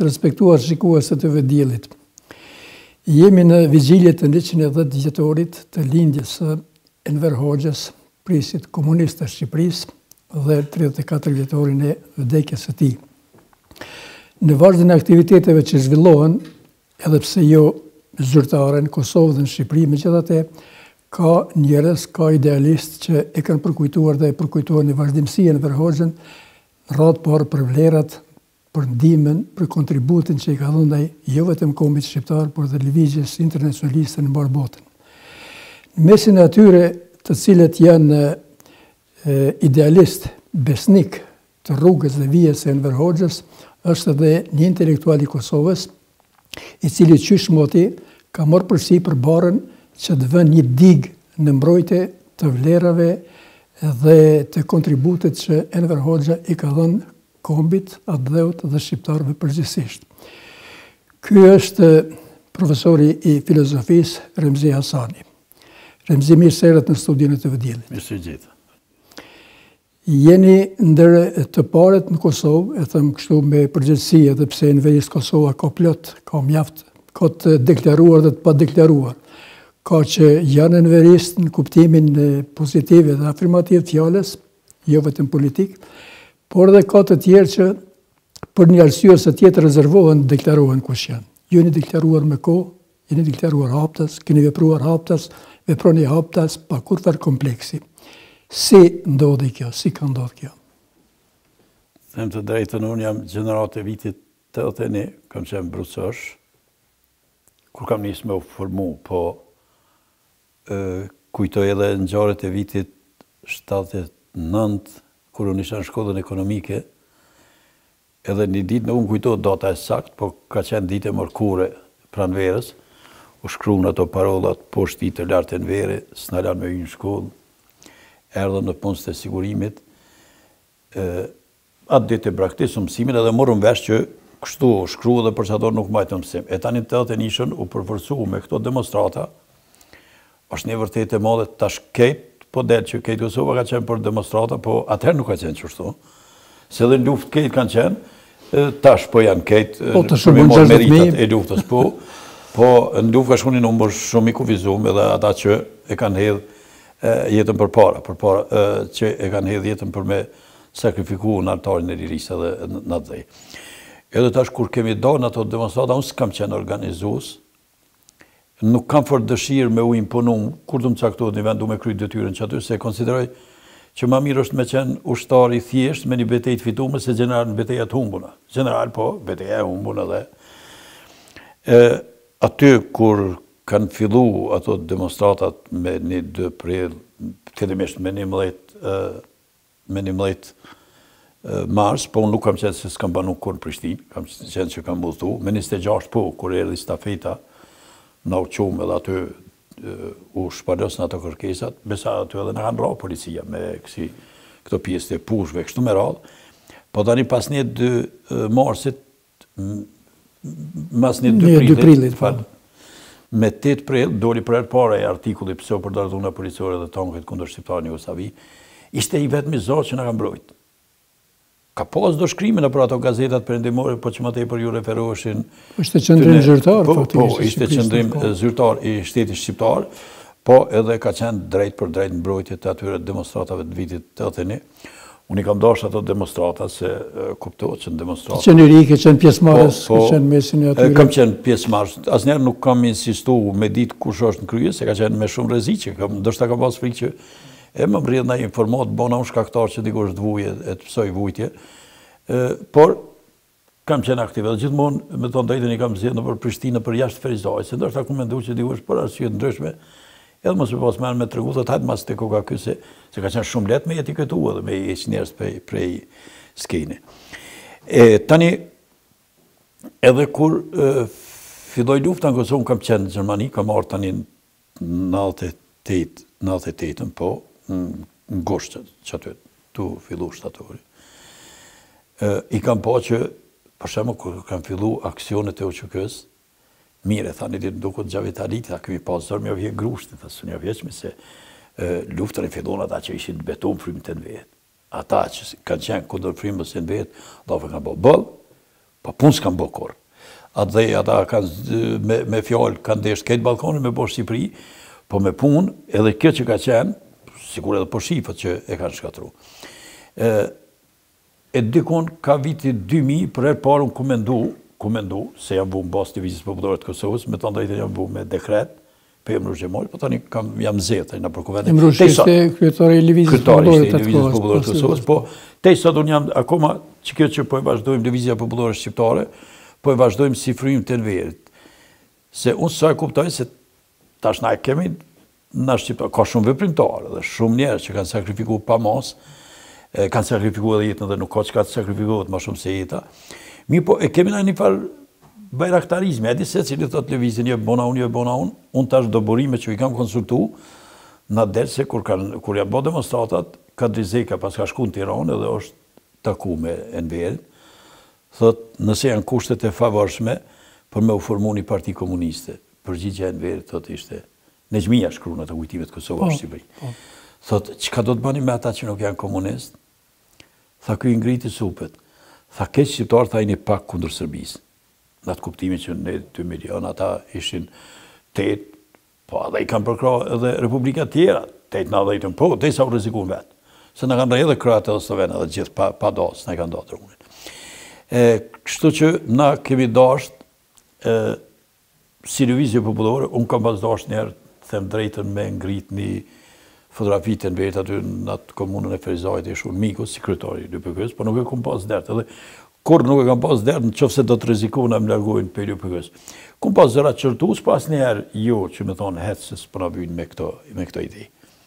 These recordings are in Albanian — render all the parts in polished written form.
Të respektuar shikues të Vediellit. Jemi në vigjilje të 110 vjetorit të lindjes së Enver Hoxhës, prisit komunist të Shqipërisë, dhe 34 vjetorin e vdekjes së tij. Në vazhdim të aktiviteteve që zhvillohen, edhe pse jo zyrtare në Kosovë dhe në Shqipëri, megjithatë ka njerëz, ka idealistë që e kanë përkujtuar dhe e përkujtojnë në vazhdimsi Enver Hoxhën, në radhë parë për vlerat, për ndihmën, për kontributin që i ka dhënë ai jo vetëm kombit shqiptar, por dhe lëvizjes internacionaliste në mbar botën. Në mesin e atyre të cilët janë idealist, besnik të rrugës dhe vijes së Enver Hoxhës, është edhe një intelektual i Kosovës, i cili qysh moti ka marrë përsipër barën që të vënë një digë në mbrojtje të vlerave dhe të kontributit që Enver Hoxha i ka dhënë kombit, atdheut dhe shqiptarëve përgjithsisht. Ky është profesori i filozofisë Remzi Hasani. Remzi, mirë se erdhët në studion e të Vediellit. Mirë se gjithë. Jeni ndër të parët në Kosovë, e them kështu me përgjithësi, edhe pse në vend Kosova ka plot, ka mjaft, ka të deklaruar dhe të pa deklaruar. Ka që janë enverist në kuptimin pozitiv dhe afirmativ të fjalës, jo vetëm politik, por edhe ka të tjerë që për një arsye ose tjetër rezervohen të deklarohen kush janë. Ju jeni deklaruar me kohë, jeni deklaruar haptas, keni vepruar haptas, veproni haptas pa kurrë kompleksi. Si ndodhi kjo? Si ka ndodhur kjo? Them të drejtën, unë jam gjenerat e vitit 81, kam qenë brusësh, kur kam nisë me u formu, po kujtoj edhe në ngjarjet e vitit 79, kur unë isha në shkollën ekonomike, edhe një ditë në unë kujtojt data e sakt, po ka qenë ditë e mërkure pranverës, u shkruan ato parollat poshtë të lartë në vere, s'na lanë me hyjë në shkollë, erdhëm në punës të sigurimit, atë ditë e braktisëm mësimin edhe morëm vesh që kështu shkru dhe për çador nuk mbajtëm mësim. E tani të të nishën u përforcu me këto demonstrata, është një vërtet e madhe tash kejt, po del që kejt Kosova ka qenë për demonstrata, po atëherë nuk ka qenë qështu. Se dhe në luft kejt kanë qenë, tash po janë kejt, për me morë meritat e luftës, po në luft ka shkunin numër shumë i kufizum edhe ata që e kanë hedhë jetën për para, që e kanë hedhë jetën për me sakrifiku në altarin e lirisë dhe në dhej. Edhe tash kur kemi dalë në ato demonstrata, unë s'kam qenë organizus, nuk kam fort dëshirë me u imponu, kur du më caktohet një vend du me kryt detyrën që aty, se konsideroj që ma mirë është me qenë ushtari thjesht me një betejt fitume, se general në betejat humbuna. General po, beteja e humbuna dhe. Aty kur kanë fillu ato demonstratat me 1-2 prill, fillimisht me 11 mars, po unë nuk kam qenë se s'kam banu kur në Prishtinë, kam qenë që kam mullëtu, me 26 po, kur erdhi stafeta, na u qumë edhe aty u shpalos në ato kërkesat, besa aty edhe në kanë ra policia me këto pjesë të pushve, kështu me radhë, po tani pas 1-2 marsit, mas 1-2 prillit, me 8 prill, doli për herë para e artikulli pëse o përdar dhuna policore dhe tanket kundër shqiptar një Jugoslavi, ishte i vetëmi zotë që në kam mbrojt. Ka pas do shkrimin për ato gazetat perëndimore, po që më tepër ju referoheshin. Ishte qëndrim zyrtar, po, ishte qëndrim zyrtar i shtetit shqiptar, po edhe ka qenë drejt për drejt mbrojtje të atyre demonstratave të vitit 81. Unë i kam dashur ato demonstrata se kuptohet që në demonstrata. Qenë i ri, ke qenë pjesëmarrës, ke qenë mesin e atyre. Kam qenë pjesëmarrës. Asnjëherë nuk kam insistu me ditë kush është në krye, se ka qenë me shumë rreziqe. Ndoshta ka pas frikë që e më mbridh në informat, bona unë shkaktar që dikush të vujë e të pësoj vujtje. Por, kam qenë aktiv. Edhe gjithmonë, me të drejtën i kam zgjedhur në për Prishtinë për jashtë Ferizaj, se ndoshta ku mendoj që dikush për arsye të ndryshme, edhe mos e pas merr me tregu, thotë hajt mas te koka ky se ka qenë shumë lehtë me etiketu edhe me heq njerëz prej skene. Tani, edhe kur filloi lufta në Kosovë, kam qenë në Gjermani, kam marrë tani në 98-ën, po, në gusht që aty tu fillu shtatori. I kam po që, për shembull, kur kam fillu aksionet e UÇK-s, mire, thani ditë duket Xhavitalit, ta kemi pasur më vjen grushti, thasë një vjeçmi se luftën e fillon ata që ishin beton frymën të vet. Ata që kanë qenë kundër frymës së vet, do të kanë bëll, Pa punë s'kam bë kur. Atë dhe ata me fjallë kanë deshtë këtë balkonin me bosh Shqipëri, po me punë edhe kjo që ka qenë, sigur edhe po shifët që e kanë shkatru. E dikon ka viti 2000, për herë parë unë komendu, se jam vu në basë Divizijës Popullore të Kosovës, me të ndajtë jam vu me dekret, për Emrush Gjemoli, po tani jam zetë, në për kuvetin. Emrush ishte kryetari i Divizijës Popullore të Kosovës, po te sot unë jam akoma që kjo që po e vazhdojmë Divizija Popullore Shqiptare, po e vazhdojmë si frymë të Enverit. Se unë sa e kuptoj se tash na e kemi në Shqiptar, ka shumë veprimtarë dhe shumë njerë që kanë sakrifiku pa mas, kanë sakrifiku edhe jetën dhe nuk ka që ka të sakrifikohet ma shumë se jeta. Mi po e kemi në një farë bajraktarizmi, e di se cili thot lëvizjen, jo bona unë tash do burime që i kam konsultu, në delë se kur janë bo demonstratat, Kadri Zeka pas ka shku në Tiranë edhe është taku me Enverin, thot nëse janë kushtet e favorshme për me u formu një parti komuniste, përgjigja Enverit thot ishte, Nexhmia shkru në të kujtimet Kosova Shqipëri. Thot, çka do të bani me ata që nuk janë komunist? Tha, ky ngriti supet. Tha, keq shqiptar tha një pak kundër Serbisë. Në atë kuptimi që ne 2 milion, ata ishin 8, po edhe i kanë përkra edhe Republika tjera, 8-9, po, te sa u rrezikun vetë. Se në kanë rejë edhe Kroatë edhe Slovenë edhe gjithë pa dasë, ne kanë datë rrugën. Kështu që na kemi dashtë si Lëvizje Popullore, unë kam pas dashtë njerë, them drejtën me ngrit një fotografi të Enverit aty në atë komunën e Ferizajt e shumë Mikos, si kryetari LPK-s, po nuk e kom pas dertë. Edhe kur nuk e kam pas dertë, në qofë se do të rizikojnë a më largojnë për LPK-s. Kom pas zëra qërtus, pas njerë jo që me thonë hetë se s'pëna vynë me këto ide.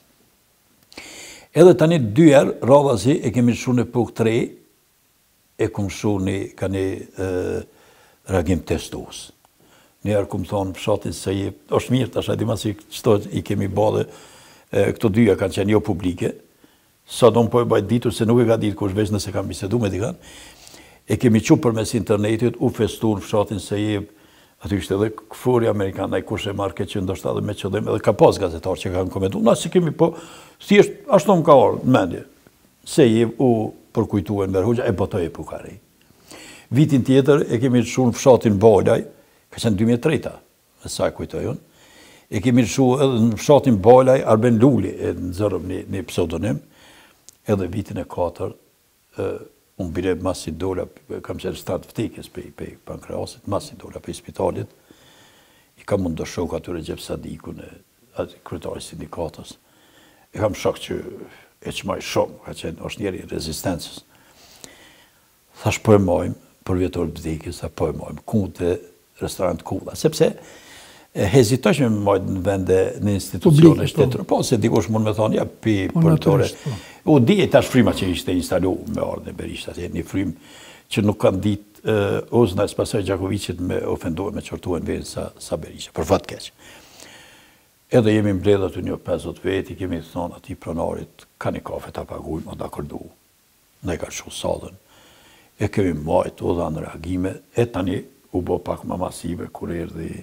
Edhe tani 2 herë, radhazi e kemi shu në puk 3, e kom shu ka një reagim testus. Njerë këmë thonë fshatin se është mirë, tash di masi qëto i kemi bade, këto dyja kanë qenë jo publike, sa do më po e bajt ditur se nuk e ka ditë kush veç nëse kam bisedu me dikan, e kemi qupë për mes internetit, u festu në fshatin se aty ishte edhe këfuri Amerikan, na i kush e marke që ndoshta dhe me qëllim, edhe ka pas gazetar që kanë komentu, na si kemi po, thjesht ashtu më ka orë në mendje, se u përkujtu e në Verhoxha, e botoj e Pukarej. Vitin tjetër e kemi shu në fshatin Balaj, ka qenë 2003, me sa e kujtoj unë. E kemi shu edhe në fshatin Balaj, Arben Luli, e nëzërëm një pseudonim, edhe vitin e 4, unë bire masi dola, kam qenë stat vtekjes pe pankreasit, masi dola pe spitalit, i kam mund të shok atyre Gjep Sadikun, kryetari sindikatës. E kam shok që e qmaj shumë, ka qenë, është njeri rezistencës. Thash po e mojmë, për vjetor vdekjes, po e mojmë, kunte restorant Kulla, sepse hezitoj që me mojtë në vende në institucione shtetërë, po se dikush mund me thonë, ja, përtore. U di e tash fryma që ishte instalu me ardhën e Berisht, një frymë që nuk kanë ditë ozna e spasoj Gjakovicit me ofenduar, me qortuar në vend sa Berisha, për fatë keq. Edhe jemi mbledhë aty një 50 veti, kemi thonë ati pronarit, ka një kafe të pagujmë, da kërdu, ne ka shu sadën, e kemi majtë, u dha në reagime, e tani u bo pak ma masive, kur erdi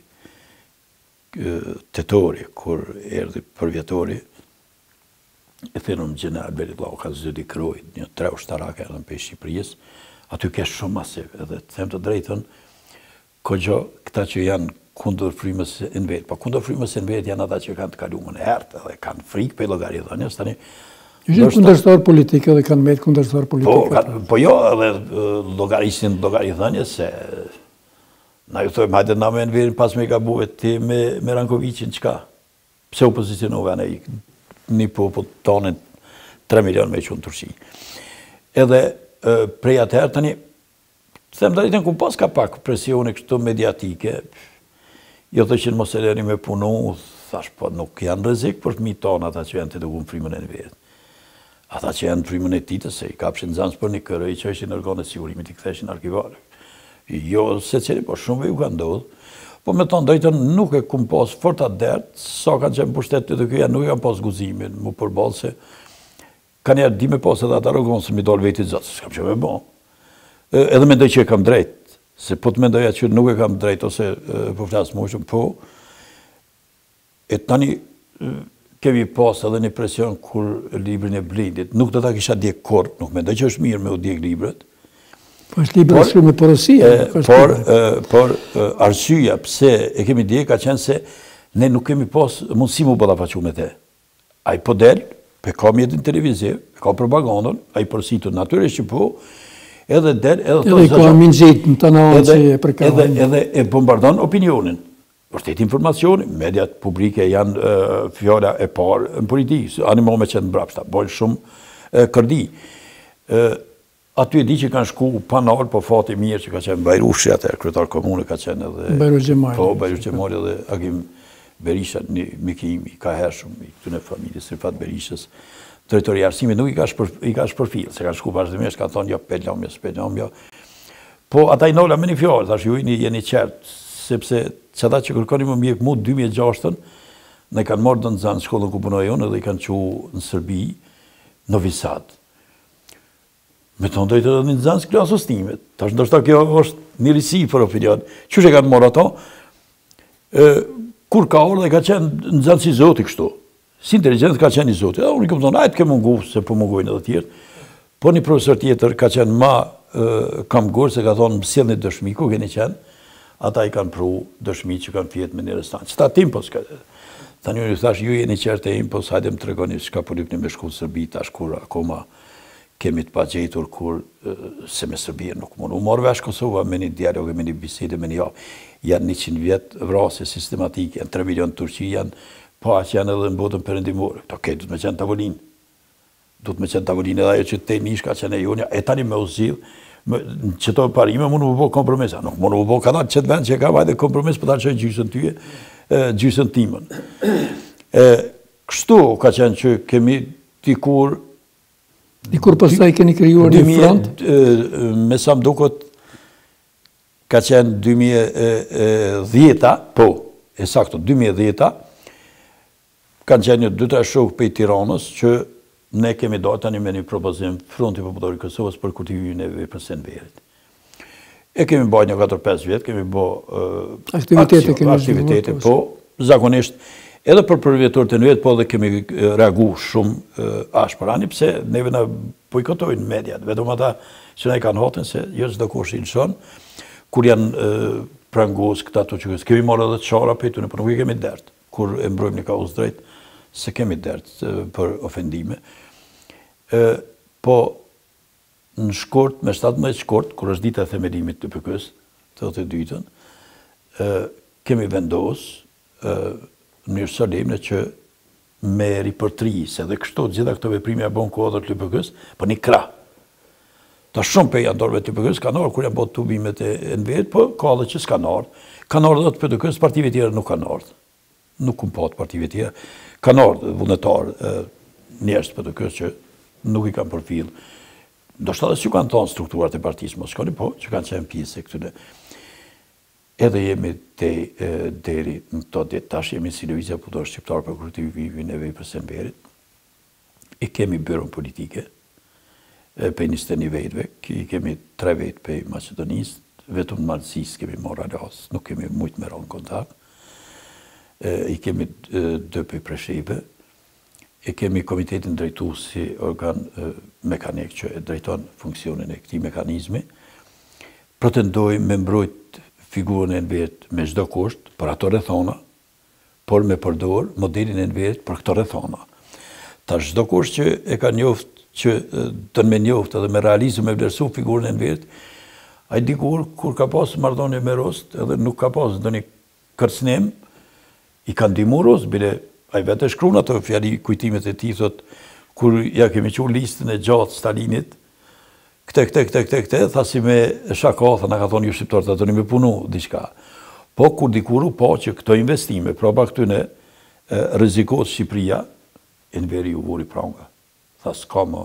tetori, kur erdi përvjetori, e thenëm Gjeneral Beritlau ka zëdi kroj, një 3 ushtarake edhe në për Shqipërisë, aty kesh shumë masiv, edhe të them të drejtën, këgjo këta që janë kundër frymës e Enverit, po kundër frymës e Enverit janë ata që kanë të kalumën e hertë, edhe kanë frikë për llogaridhënies, tani Ishin kundërshtar politikë dhe kanë mbetë kundërshtar politikë. Po jo, edhe llogarisin llogaridhënies se na ju thojmë, hajde na me Enverin pas me ka buhet ti me Rankovicin, qka? Pse u pozicionove anë një po tonin 3 milion me që në Turqi. Edhe prej atëherë tani, them drejtën ku pas ka pak presione kështu mediatike, jo të që në mos e leni me punu, thash po nuk janë rrezik për fëmijët tonë ata që janë të dukun frymën e Enverit. Ata që janë frymën e titës, se i kapshin zanës për një kërë, i që ishin organet sigurimit, i ktheshin arkivarë. Jo, se cili, po shumë ju ka ndodhë. Po me tonë drejtën nuk e kum pas fort atë dertë, sa kanë qenë pushtetit të këja, nuk e kam pas guzimin, mu përbalë se ka njerë di me pas edhe atë arrogancë se mi dalë vetit zatë, se s'kam që me bo. Edhe mendoj që e kam drejt, se po të mendoja që nuk e kam drejt, ose po flasë moshëm, po, e tani kemi pas edhe një presion kur librin e Blindit, nuk do ta kisha djek kur, nuk mendoj që është mirë me u djek libret, Po është libër shkruar me porosia. Por arsyeja pse e kemi dje ka qenë se ne nuk kemi pas mundësi mu ballafaqu me te. Ai po del, pe ka mjetin televiziv, ka propagandën, ai porositë natyrisht që po, edhe del, edhe ka minxit në të nanë që e përkavën. Edhe e bombardon opinionin. Vërtet informacioni, mediat publike janë fjala e parë në politikë, animo me qenë brapshta, bojnë shumë kërdi. Aty e di që kanë shku panal, po fati mirë që ka qenë Bajrushi atër, kryetar komune ka qenë edhe... Bajrush Gjemali. Po, Bajrush Gjemali edhe Agim Berisha, një mikim i ka hershëm, i këtune familjës, Rifat Berishës, drejtori i arsimit, nuk i ka shpërfil, se ka shku vazhdimisht, ka thonë, jo, pelamja. Po, ata i nola me një fjallë, thash ju jeni qartë, sepse që ata që kërkoni më mjek mu 2006, ne kanë marrë në zanë shkollën ku punoj unë, edhe i kanë qu në Sërbi, Novi Sad. Me të ndojtë edhe një zanë klasë ustimet. Tash ndoshta kjo është një risi për opinion. Qështë e kanë marrë ato? Kur ka orë dhe ka qenë në zanë si zoti kështu. Si inteligent ka qenë i zoti. Unë i këmë thonë, ajtë ke mungu, se po mungojnë edhe tjertë. Po një profesor tjetër ka qenë ma kam gurë, se ka thonë mësjel një dëshmi, ku keni qenë, ata i kanë pru dëshmi që kanë fjetë me një restanë. Qëta tim, po s'ka... Ta një thash, ju jeni qertë e im, po s'hajde më të regoni shka po lypni me shku Sërbi, tash kur akoma kemi të pa gjetur kur se me Sërbirë nuk mund. U morë vesh Kosova me një dialog, me një bisede, me një javë. Janë 100 vjetë vrasje sistematike, janë 3 milion Turqi, janë që janë edhe në botën përëndimore. Okej, du të me qenë tavolinë. Du të me qenë tavolinë edhe ajo që te nishka që në jonja, e tani me uzilë, në qëto parime mund më bo kompromisa. Nuk mund më bo ka dalë qëtë vend që ka vajde kompromis, për ta që gjysën tyje, gjysën timën. Kështu ka qenë që kemi dikur pastaj keni krijuar një front? Me sa më duket ka qenë 2010, po, e sakto, 2010, kanë qenë një 2-3 shokë për Tiranës që ne kemi dalë tani me një propozim Fronti Popullor i Kosovës për kultivimin e veprës së Enverit. E kemi bërë një 4-5 vjetë, kemi bërë aktivitete, po, zakonisht, edhe për përvjetur të vetë, po dhe kemi reagu shumë ashpër ani, pse neve në bojkotojnë mediat, vetëm ata që ne kanë hotën, se jo çdo kush i lëshon, kur janë prangos këta të që kemi marrë edhe të qara për të në, për nuk i kemi dertë, kur e mbrojmë një kauz drejt, se kemi dertë për ofendime. Po, në shkort, me 17 shkort, kur është dita e themelimit të PK-s, të 82-ën, kemi vendosë në njërë solemne që me ripërtri, se dhe kështu gjitha këto veprime e bon kodër të PK-s, për një krah. Ta shumë për janë dorëve të PK-s, kanë orë, kur janë botë tubimet e Enverit, po ka dhe që s'kanë ardhë. Kanë ardhë dhe të PK-s, partive tjera nuk kanë ardhë. Nuk kumë patë partive tjera. Kanë ardhë vullnetarë njerës të PK-s që nuk i kanë përfil. Do shta dhe që kanë thonë strukturat e partisë mos shkoni, po, që kanë qenë pjesë e këtune. Edhe jemi deri në to ditë, tash jemi si Lëvizja Puthore Shqiptare për kultivimin e veprës së Enverit. I kemi byron politike, për 21 vetëve, kemi 3 vetë për Macedonisë, vetëm në Malësisë kemi marrë alas, nuk kemi mujtë me ronë kontakt. I kemi 2 për Presheve, e kemi komitetin drejtu si organ mekanik që e drejton funksionin e këtij mekanizmi. Pretendojmë me mbrojt figurën e Enverit me çdo kusht, për ato rrethona, por me përdor modelin e Enverit për këto rrethona. Ta çdo kusht që e ka njoft, që të me njoft edhe me realizëm e vlerësu figurën e Enverit, ai dikur kur ka pas marrëdhënie me Rost, edhe nuk ka pas ndonjë kërcënim, i ka ndihmuar Rost, bile ai vetë shkruan ato fjali kujtimet e tij, thot kur ja kemi qenë listën e gjatë Stalinit, këte, tha si me shaka, tha na ka thonë ju shqiptarët, ato një me punu diçka. Po, kur dikuru, po që këto investime, proba këtyne rrezikohet Shqipëria, Enveri u vuri pranga. Tha s'ka më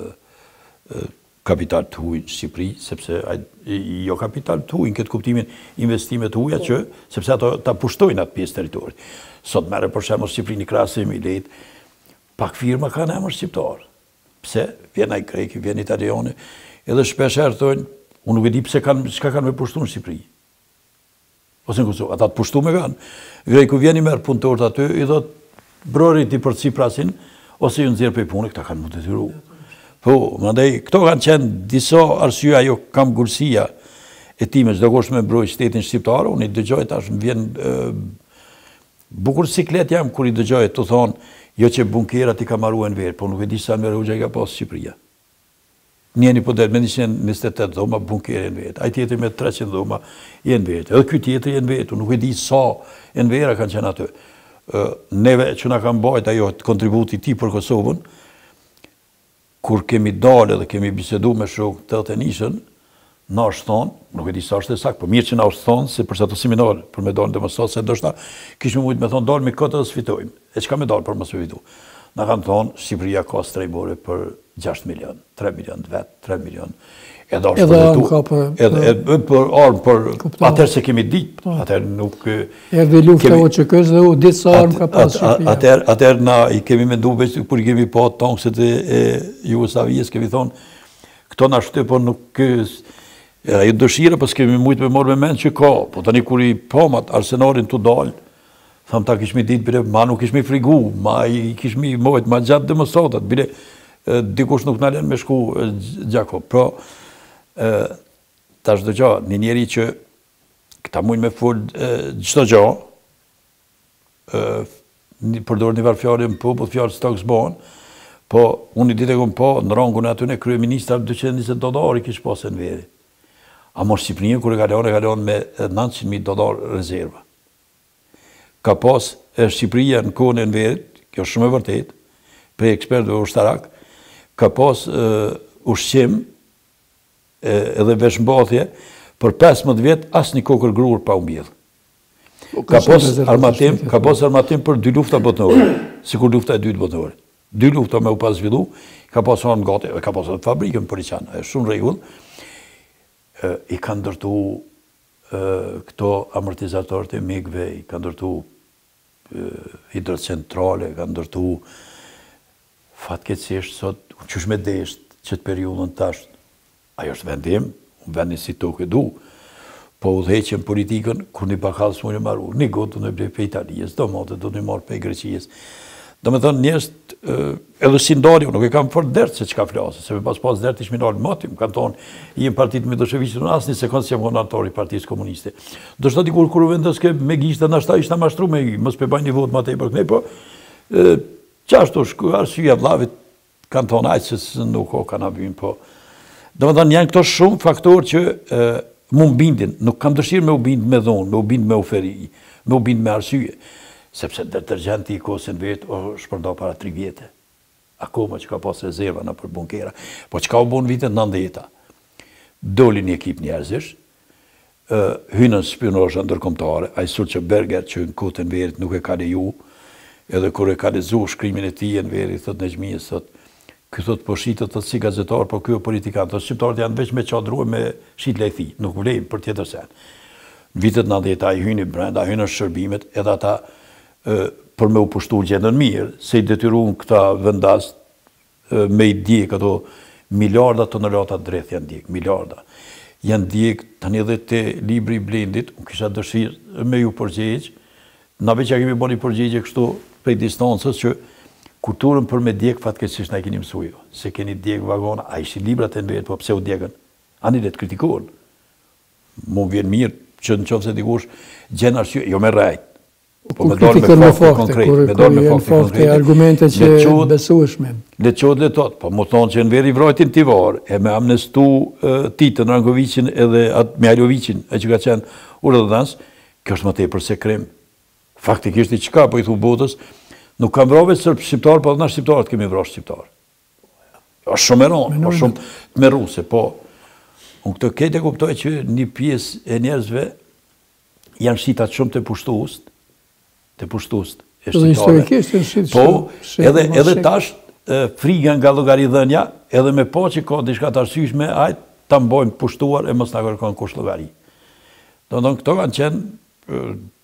kapital të huj në Shqipëri, sepse jo kapital të huj në këtë kuptimin investimet të huja që, sepse ato ta pushtojnë atë pjesë teritorit. Sot mere për shemë Shqipëri një krasim i lejt, pak firma ka në emër shqiptar. Pse? Vjen ai greki, vjen italiani, edhe shpesh herë thonë, unë nuk e di pse çka kanë me pushtu në Shqipëri. Ose në Kosovë, ata të pushtu me kanë. Greku vjen i merr punëtorët aty, i thot brorit i për Ciprasin, ose ju nxjerr për punë, këta kanë më detyru. Po, mandej, këto kanë qenë disa arsye ajo kam gurësia e time, çdo kush me mbrojt shtetin shqiptar, unë i dëgjoj tash më vjen bukur siklet jam kur i dëgjoj të thonë, jo që bunkerat i ka marrua në verë, po nuk e di sa në verë i ka pas Shqipëria. Njeni po dhe me 128 dhoma bunkere në vetë, ai tjetër me 300 dhoma jenë vetë, edhe ky tjetër jenë vetë, nuk e di sa jenë vera kanë qenë atë. Neve që na kanë bajt ajo kontributi ti për Kosovën, kur kemi dalë dhe kemi bisedu me shok të të nishën, na është thonë, nuk e di sa është e saktë, po mirë që na është thonë, se përsa të seminar për me dalë dhe më sotë, se ndoshta kishme mujtë me thonë, dalë me këtë dhe sfitojmë, e që ka me dalë për më sfitu. Na kanë thonë, Shqipëria ka strejbore për 6 milion, 3 milion vetë, 3 milion. Edhe është për armë, për atër se kemi ditë, atër nuk... Erdhe lufta OÇK-s dhe u ditë sa armë ka pas Shqipëria. Atër na i kemi mendu, veç kur i kemi pa tankset e Jugoslavijës, kemi thonë, këto na shte, po nuk... Ajo dëshira, pas kemi mujtë me morë me menë që ka, po tani kur i pamat arsenarin të dalë, thamë ta kishmi ditë, bire, ma nuk kishmi frigu, ma i kishmi mojtë, ma gjatë demonstratat, bire, dikush nuk në len me shku gjako. Pro, ta shdo gja, një njeri që këta mujnë me full gjdo gja, përdor një varë fjallin po fjallë së takës banë, po, unë i ditë e këmë po, në rangun e aty në krye ministra, $220 kishë pasë në veri. A mos Shqipërinë, kër e kalon me $900.000 rezerva. Ka pas Shqipëria në kohën e Enverit, kjo është shumë e vërtet, prej ekspertëve ushtarak, ka pas ushqim edhe veshmbathje për 15 vjetë asë një kokër grur pa umbjedhë. Ka pas armatim për 2 lufta botnore, si kur lufta e 2 botnore. 2 lufta me u pas zhvillu, ka pas armë gati, ka pas armë fabrikën për i qanë, e shumë regull, i kanë ndërtu këto amortizatorët e migve, i kanë ndërtu hidrocentrale, kanë ndërtu fatkeqësisht sot, qysh me desht që të periudhën tash, ajo është vendim, vendin si tokë e du, po u dheqen politikën, kur një bakallës mu një maru, një gotë në blej për Italijës, do motë do një marë për Greqijës. Do me thënë njështë, edhe si ndarjo, nuk e kam fort dertë se që ka flasë, se me pas dertë ishmi nalë matim, kanë tonë, i në partitë me Dosheviqë, në asë një sekundë si jam konatori partisë komuniste. Do shta dikur kur u vendës ke me gjishtë, në ashta ishtë në mashtru me i, mos pe baj një votë ma te i për kënej, po, qashtu shku, arsyja vlavit, kanë tonë ajtë se nuk o kanë abim, po. Do me thënë, janë këto shumë faktor që mu mbindin, nuk kam dëshirë me u bind me dhonë, me u bind me uferi, me u bind me arsyje. Sepse detergenti i kosën vetë është përdo para 3 vjetë. Akoma që ka pas rezerva në për bunkera. Po që ka u bon vitet 90-ta. Doli një ekip njerëzish, hynën spionazha ndërkombëtare, ai Sulçeberger që në kotën verit nuk e ka leju, edhe kur e ka lezu shkrimin e tij në verit, thot në xhmies, thot, ky thot po shitet thot si gazetar, po ky o politikan, thot shqiptarët janë veç me çadruar me shit lejthi, nuk vlejnë për tjetër sen. Në vitet 90-ta i hyni brenda, hynën shërbimet, edhe ata për me u pushtu gjendën mirë, se i detyrun këta vendas me i djek ato miliarda tonelata dreth janë djek, miliarda. Janë djek, tani edhe te libri i Blendit, unë kisha dëshirë me ju përgjegj, na veç ja kemi bërë një përgjegje kështu prej distancës që kulturën për me djek fatkeqësisht na e keni mësuar, se keni djek vagona, a ishin librat e në vetë, po pse u djekën? Ani le të kritikohen. Mu vjen mirë që në qofë se dikush gjenë arsye, jo me rajt, po me dorë me fakte konkret, me dorë me fakte konkret, argumente që besueshme. Le qodë le tot, po më thonë që në veri vrojtin tivar, e me amnestu Titën, Rankovicin edhe Mihajlovicin, e që ka qenë urdhëdhënës, kjo është më tepër se krim. Faktikisht i qka, po i thu botës, nuk kam vrove sërb shqiptar, po dhe na shqiptarët kemi vrojë shqiptar. është shumë e ronë, është shumë me ruse, po unë këtë kete kuptoj që një pjesë e njerëzve janë shqitat shumë të pushtust, e shqitare. Po, edhe tash friga nga llogaridhënia, edhe me po që ka diçka të arsyeshme, ajt ta mbojmë pushtuar e mos na kërkon kush llogari. Domethënë këto kanë qenë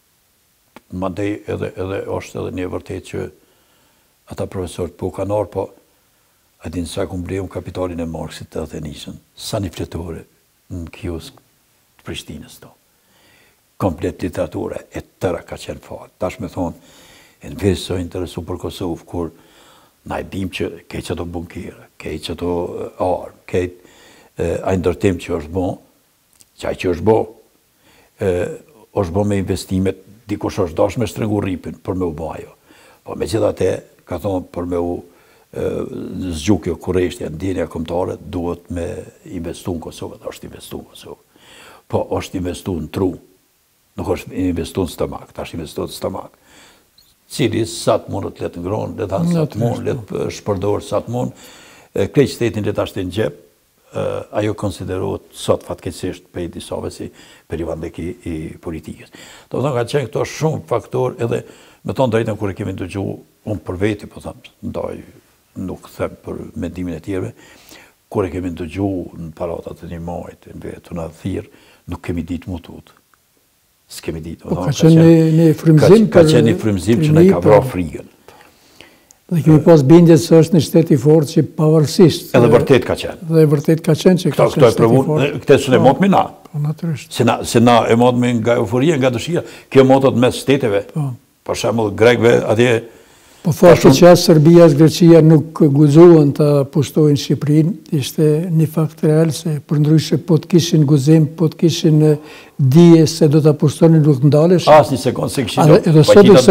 madje edhe është edhe një vërtet që ata profesorët po kanë orë, po a din sa ku mbleu kapitalin e Marksit të nisën, sa një fletore në kiosk të Prishtinës to. Komplet literatura e tëra ka qenë fat. Tash me thonë, e në vërë së interesu për Kosovë, kur na e dim që kej që të bunkire, kej që të armë, kej a ndërtim që është bo, qaj që është bo, është bo me investimet, dikush është dash me shtrëngu ripin për me u bo ajo. Po me gjitha te, ka thonë, për me u zgjukjo kureshtja, ndjenja kombëtare, duhet me investu në Kosovë, dhe është investu në Kosovë. Po është investu në tru, nuk është investu në stomak, ta është investu në stomak. Cili sa të mund të letë ngronë, letë hanë sa të mund, letë shpërdorë sa të mund, krej qëtetin letë ashtë në gjep, ajo konsiderohet sot fatkeqësisht për i disave si perivandek i politikës. Do të ka qenë këto shumë faktor edhe me tonë drejtën kërë kemi ndëgju, unë për veti, po thëmë, ndaj nuk them për mendimin e tjerve, kërë kemi ndëgju në paratat e një majt, në vetë në thirë, nuk kemi ditë mutut. S'kemi ditë. Po ka qenë një frymëzim ka qenë një frymëzim që ne ka vra frigën. Dhe kemi pas bindjet se është një shtet i fortë që pavarësisht. Edhe vërtet ka qenë. Dhe vërtet ka qenë që ka qenë shtet i fortë. Këte së ne motë me na. Po, natyrisht. Se na e motë me nga euforia, nga dëshira, kjo motët mes shteteve. Për shembull Grekëve, atje... Po thashtë që asë Serbia, asë Greqia nuk guxuan të pushtojnë Shqipërinë, ishte një fakt real se për ndryshe po të kishin guzim, po të kishin dije se do të pushtojnë nuk të ndalesh. Asë një sekundë se kishin edhe sot e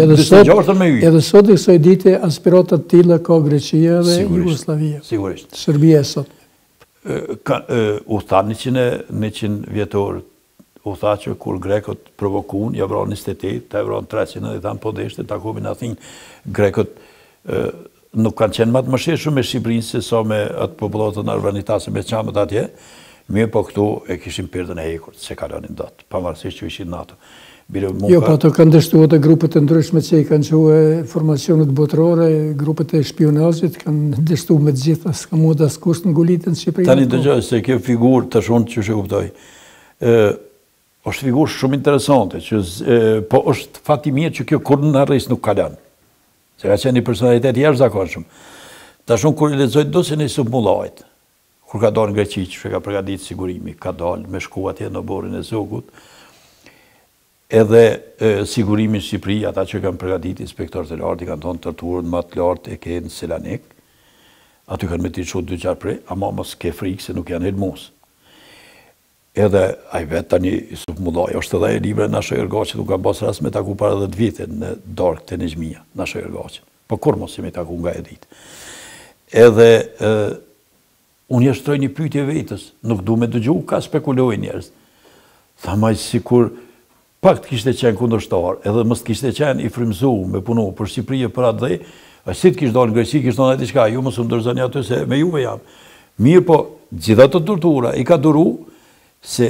kësaj dite aspiratat tilla ka Greqia dhe Jugoslavia. Sigurisht. Serbia e sot. U tha 100 vjetor, u tha që kur Grekët provokun, ja vranë 28, ta e vranë 300, dhe thamë po deshte, ta kubin athin, Grekët nuk kanë qenë matë më sheshë me Shqipërinë se sa me atë popullatën në Arvanitasë me qamët atje, mirë po këtu e kishim përdën e hekur, se kalonin datë, pavarësisht që ishin NATO. Jo, pa të kanë dështu të grupët e ndryshme që i kanë quhe formacionet botërore, grupët e shpionazit, kanë dështu me të gjitha, s'ka mund asë kusht në gullitën Shqipërinë. Tani të gjoj, se kjo figurë të shumë që shë kuptoj, është figurë shumë interesante, po është fati mirë që kjo kur në arres nuk kalan. Se ka qenë një personalitet jashtë zakonshëm. Ta shumë kur i lexoj dosjen e Submullajt, kur ka dalë në Greqi, që ka përgatitur sigurimi, ka dalë me shku atje në borin e Zogut, edhe sigurimi në Shqipëri, ata që kanë përgatitur inspektorët e lartë, i kanë thonë torturën më të lartë e ke në Selanik, aty kanë me t'i çu 2 qarë prej, ama mos ke frikë se nuk janë helmus. Edhe a i vetë tani Submullaj, është edhe e libra në Shojërgaqit, nuk ka pas rast me taku para 10 vite në darkë të Nezhmia, në Shojërgaqit. Po kur mos i me taku nga e ditë. Edhe unë jashtroj një pyetje vetës, nuk du me dëgju, ka spekuloj njerëz. Thamaj si kur pak të kishte qenë kundërshtar, edhe mos të kishte qenë i frymëzu me punu për Shqipëri e për atë dhe, a si të kishte dalë në Greqi, kishte dalë diçka, ju mos më dërzoni aty se me juve jam. Mirë po, gjitha të tortura i ka duru se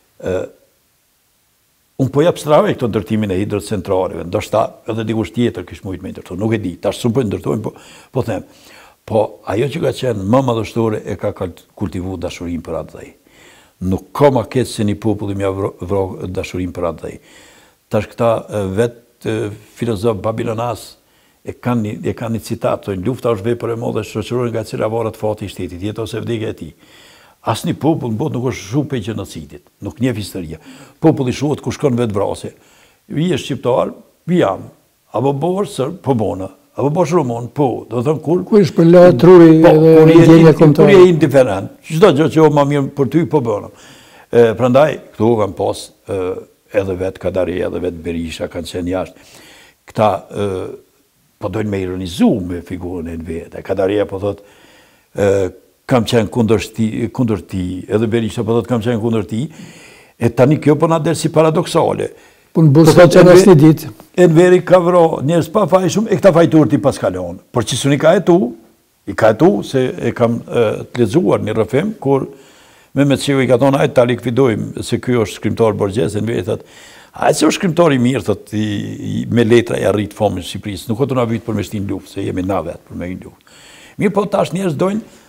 unë po jap strave këto ndërtimin e hidrocentraleve, ndoshta edhe dikush tjetër kishte mujt me ndërtu, nuk e di, tash s'u po ndërtojmë, po them. Po ajo që ka qenë më madhështore e ka kultivuar dashurinë për atë dhej. Nuk ka më keq se një popull i mja vrojë dashurinë për atë dhej. Tash këta vetë filozof babilonas e kanë një citat, thonë lufta është vepër e madhe shoqërore nga cila varet fati i shtetit, jetë ose vdekja e tij. Asë një popull në botë nuk është shumë pe gjenocidit, nuk njeh historia. Populli shohet ku shkon vetë vrasje. Vi je shqiptar, vi jam. Apo bosh sërb, po bona. Apo bosh roman, po. Do të thënë kur... Kur është për la truri edhe ndjenja kombëtare. Kur je indiferent. Çdo gjë që më mirë për ty, po bëna. Prandaj, këtu kanë pas edhe vetë Kadari, edhe vetë Berisha, kanë qenë jashtë. Këta po dojnë me ironizu me figurën e në vetë. Kadaria po thotë, kam qenë kundër ti, edhe Berisha po thotë kam qenë kundër ti, e tani kjo po na del si paradoksale. Po në bursa qenë asë një ditë. Enveri ka vro njerëz pa fajshëm, e këta fajtur ti pas kalon. Por që suni ka e tu, se e kam të lexuar një rrëfim, kur Mehmet Shehu i ka thonë, ajtë ta likvidojmë, se kjo është shkrimtar Borgjes, Enveri thotë, ajtë se është shkrimtar i mirë, thotë, me letra i arrit famën në Shqipërisë, nuk o të na vit për me shtin luftë, se jemi na vetë për me një luftë. Mirë po tash njerëz dojnë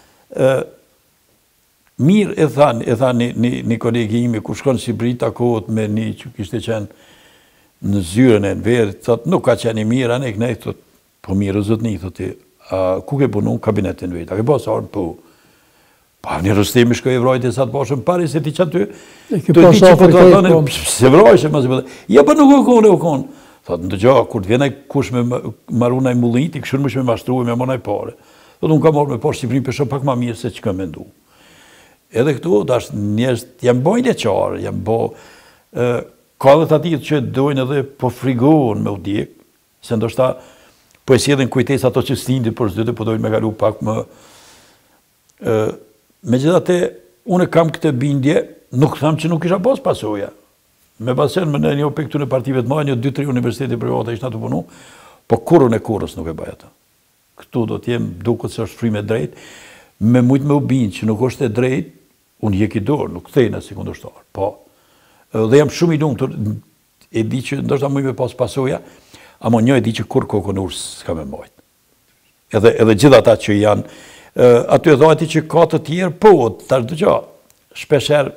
mirë e tha një kolegi imi, ku shkon Shqipëri takohet me një që kishte qenë në zyrën e Enverit, thotë, nuk ka qenë i mirë, anë e kënej, thotë, po mirë, zotni, thotë, ku ke punu? Kabinet e Enverit, a ke pas ardhë, po, pa një rëstemi shkoj e vrojt e sa të pashëm pari, se ti që aty, të ti që po të thonë, se vrojshë, ja, pa nuk u konë, Thot, ndëgja, kur të vjenaj kush me marunaj mullinit, i këshur më që me mashtru e me monaj pare. Thot, unë ka marrë me poshtë Shqipërinë për shumë pak ma mirë se që ka mendu. Edhe këtu, dash njerëz, jam bojnë leqarë, jam bo... Ka dhe të atit që dojnë edhe po frigohen me u djek, se ndoshta po e sjedhin kujtes ato që stindi për zdyte, po dojnë me galu pak më... Megjithatë, unë kam këtë bindje, nuk tham që nuk isha pas pasoja. Me basen më në një për këtu në partive të majë, një 2-3 universiteti private ishtë në të punu, po kurën e kurës nuk e bëja ta. Këtu do t'jem duket se është frime drejt, me mujtë me u bindë që nuk është e drejt, unë jek i dorë, nuk thejnë si kundërshtar. Po, dhe jam shumë i lumtur, e di që ndoshta më me pas pasoja, ama një e di që kur kokën urës s'ka me mbajt. Edhe gjithë ata që janë, aty e dhajti që ka të tjerë, po, tash dëgja, shpesher,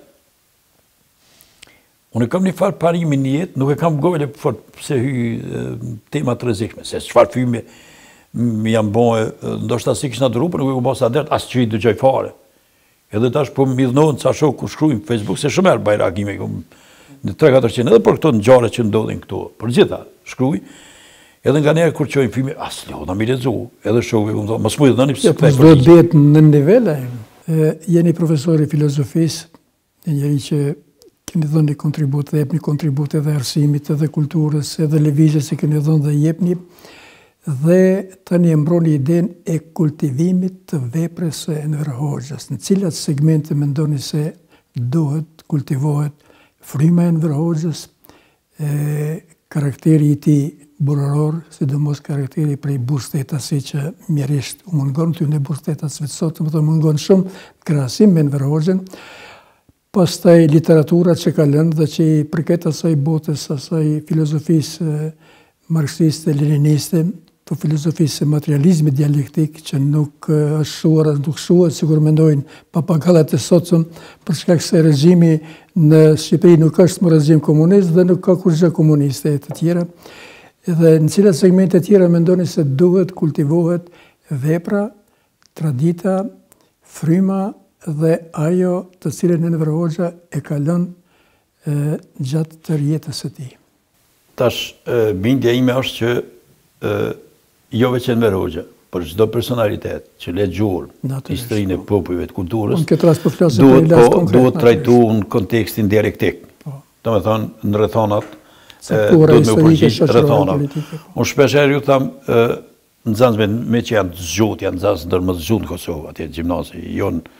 unë e kam një farë parimin një jetë, nuk e kam gojle fort pëse hy temat të rrezikshme, se çfarë fyme më jam bojë, ndoshta si kishna të rupë, nuk e ku pas adert, as që i dëgjoj fare. Edhe tash po më midhnohen ca shok ku shkruajmë në Facebook, se shumë herë bajrakime, në 3-400, edhe për këto ngjarje që ndodhin këtu, për gjitha, shkruaj. Edhe nga njerë kur qojnë filmi, as lehona mi lexu, edhe shokëve ku më thonë, mos mu i dhëni pse po do të bëhet në nivele. Jeni profesor i filozofisë, njëri që keni dhënë një kontribut dhe jepni kontribut edhe arsimit, edhe kulturës, edhe lëvizjes që keni dhënë dhe jepni, dhe tani e mbroni idenë e kultivimit të veprës së Enver Hoxhës. Në cilat segmente mendoni se duhet kultivohet fryma e Enver Hoxhës, karakteri i tij burror, sidomos karakteri prej burstetas, si që mjerisht u mungon ty në burstetas vetë sot, më të mungon shumë krahasim me Enver Hoxhën. Pastaj literatura që ka lënë dhe që i përket asaj botës, asaj filozofisë marksiste, leniniste, po filozofisë materializmi dialektik që nuk është shuar, nuk shuar, sigur mendojnë papagallat e sotshëm, për shkak se regjimi në Shqipëri nuk është më regjim komunist dhe nuk ka kurrë komuniste e të tjera. Dhe në cilat segmente tjera mendoni se duhet kultivohet vepra, tradita, fryma dhe ajo të cilën Enver Hoxha e ka lënë gjatë të jetës së tij. Tash, bindja ime është që jo veç Enver Hoxha, për çdo personalitet që le gjurë historinë e popujve të kulturës, duhet trajtu në kontekstin dialektik. Do me thonë, në rrethonat, duhet me u përgjigj rrethonat. Unë shpesher ju thamë, nxënës me që janë të zgjut, janë nxënës ndër më të zgjut në Kosovë, atje gjimnazi, jonë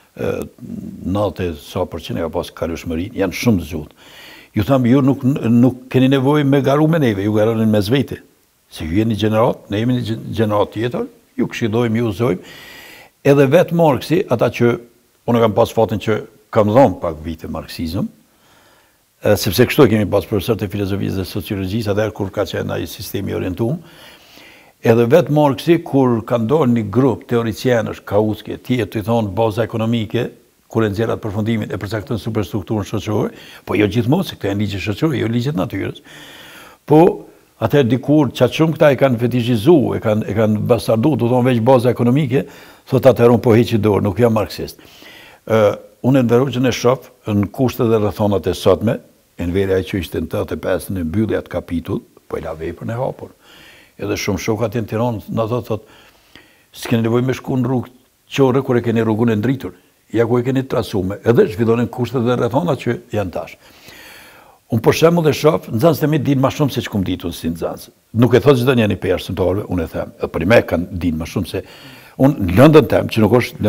90% e ka pas kalushmëri, janë shumë të zgjut. Ju thamë, ju nuk keni nevoj me garu me neve, ju garonin me zvete. Se ju jeni gjenerat, ne jemi një gjenerat tjetër, ju këshidojmë, ju uzojmë. Edhe vetë Marksi, ata që, unë kam pas fatin që kam dhonë pak vite marksizm, sepse kështu kemi pas profesor të filozofisë dhe sociologjisë, edhe kur ka qenë ai sistemi orientum, edhe vetë Marksi, kur ka ndorë një grup teoricienësh, Kautsky, tjetë të i thonë baza ekonomike, kur e nxjerrat përfundimin e përcakton superstrukturën shoqërore, po jo gjithmonë se këto janë ligje shoqërore, jo ligjet natyrës. Po atëherë dikur çaq shumë këta e kanë fetishizuar, e kanë bastarduar, do të thonë veç baza ekonomike, thotë atëherë unë po heqi dorë, nuk jam marksist. Unë Enver Hoxhën e shoh në kushtet dhe rrethonat e sotme, Enveri ai që ishte në 85 në mbyllje atë kapitull, po e la veprën e hapur. Edhe shumë shok atje në Tiranë na thotë, s'keni nevojë me shku në rrugë qorre kur e keni rrugën e ndritur. Ja ku e keni trasume, edhe zhvillonin kushtet dhe rrethonat që janë tash. Unë për shembull dhe shoh, nxënësit e mi dinë më shumë se ç'kum ditur si nxënës. Nuk e thotë çdo njeri për arsimtarëve, unë e them, për me kanë dinë më shumë se unë në lëndën tem, që nuk është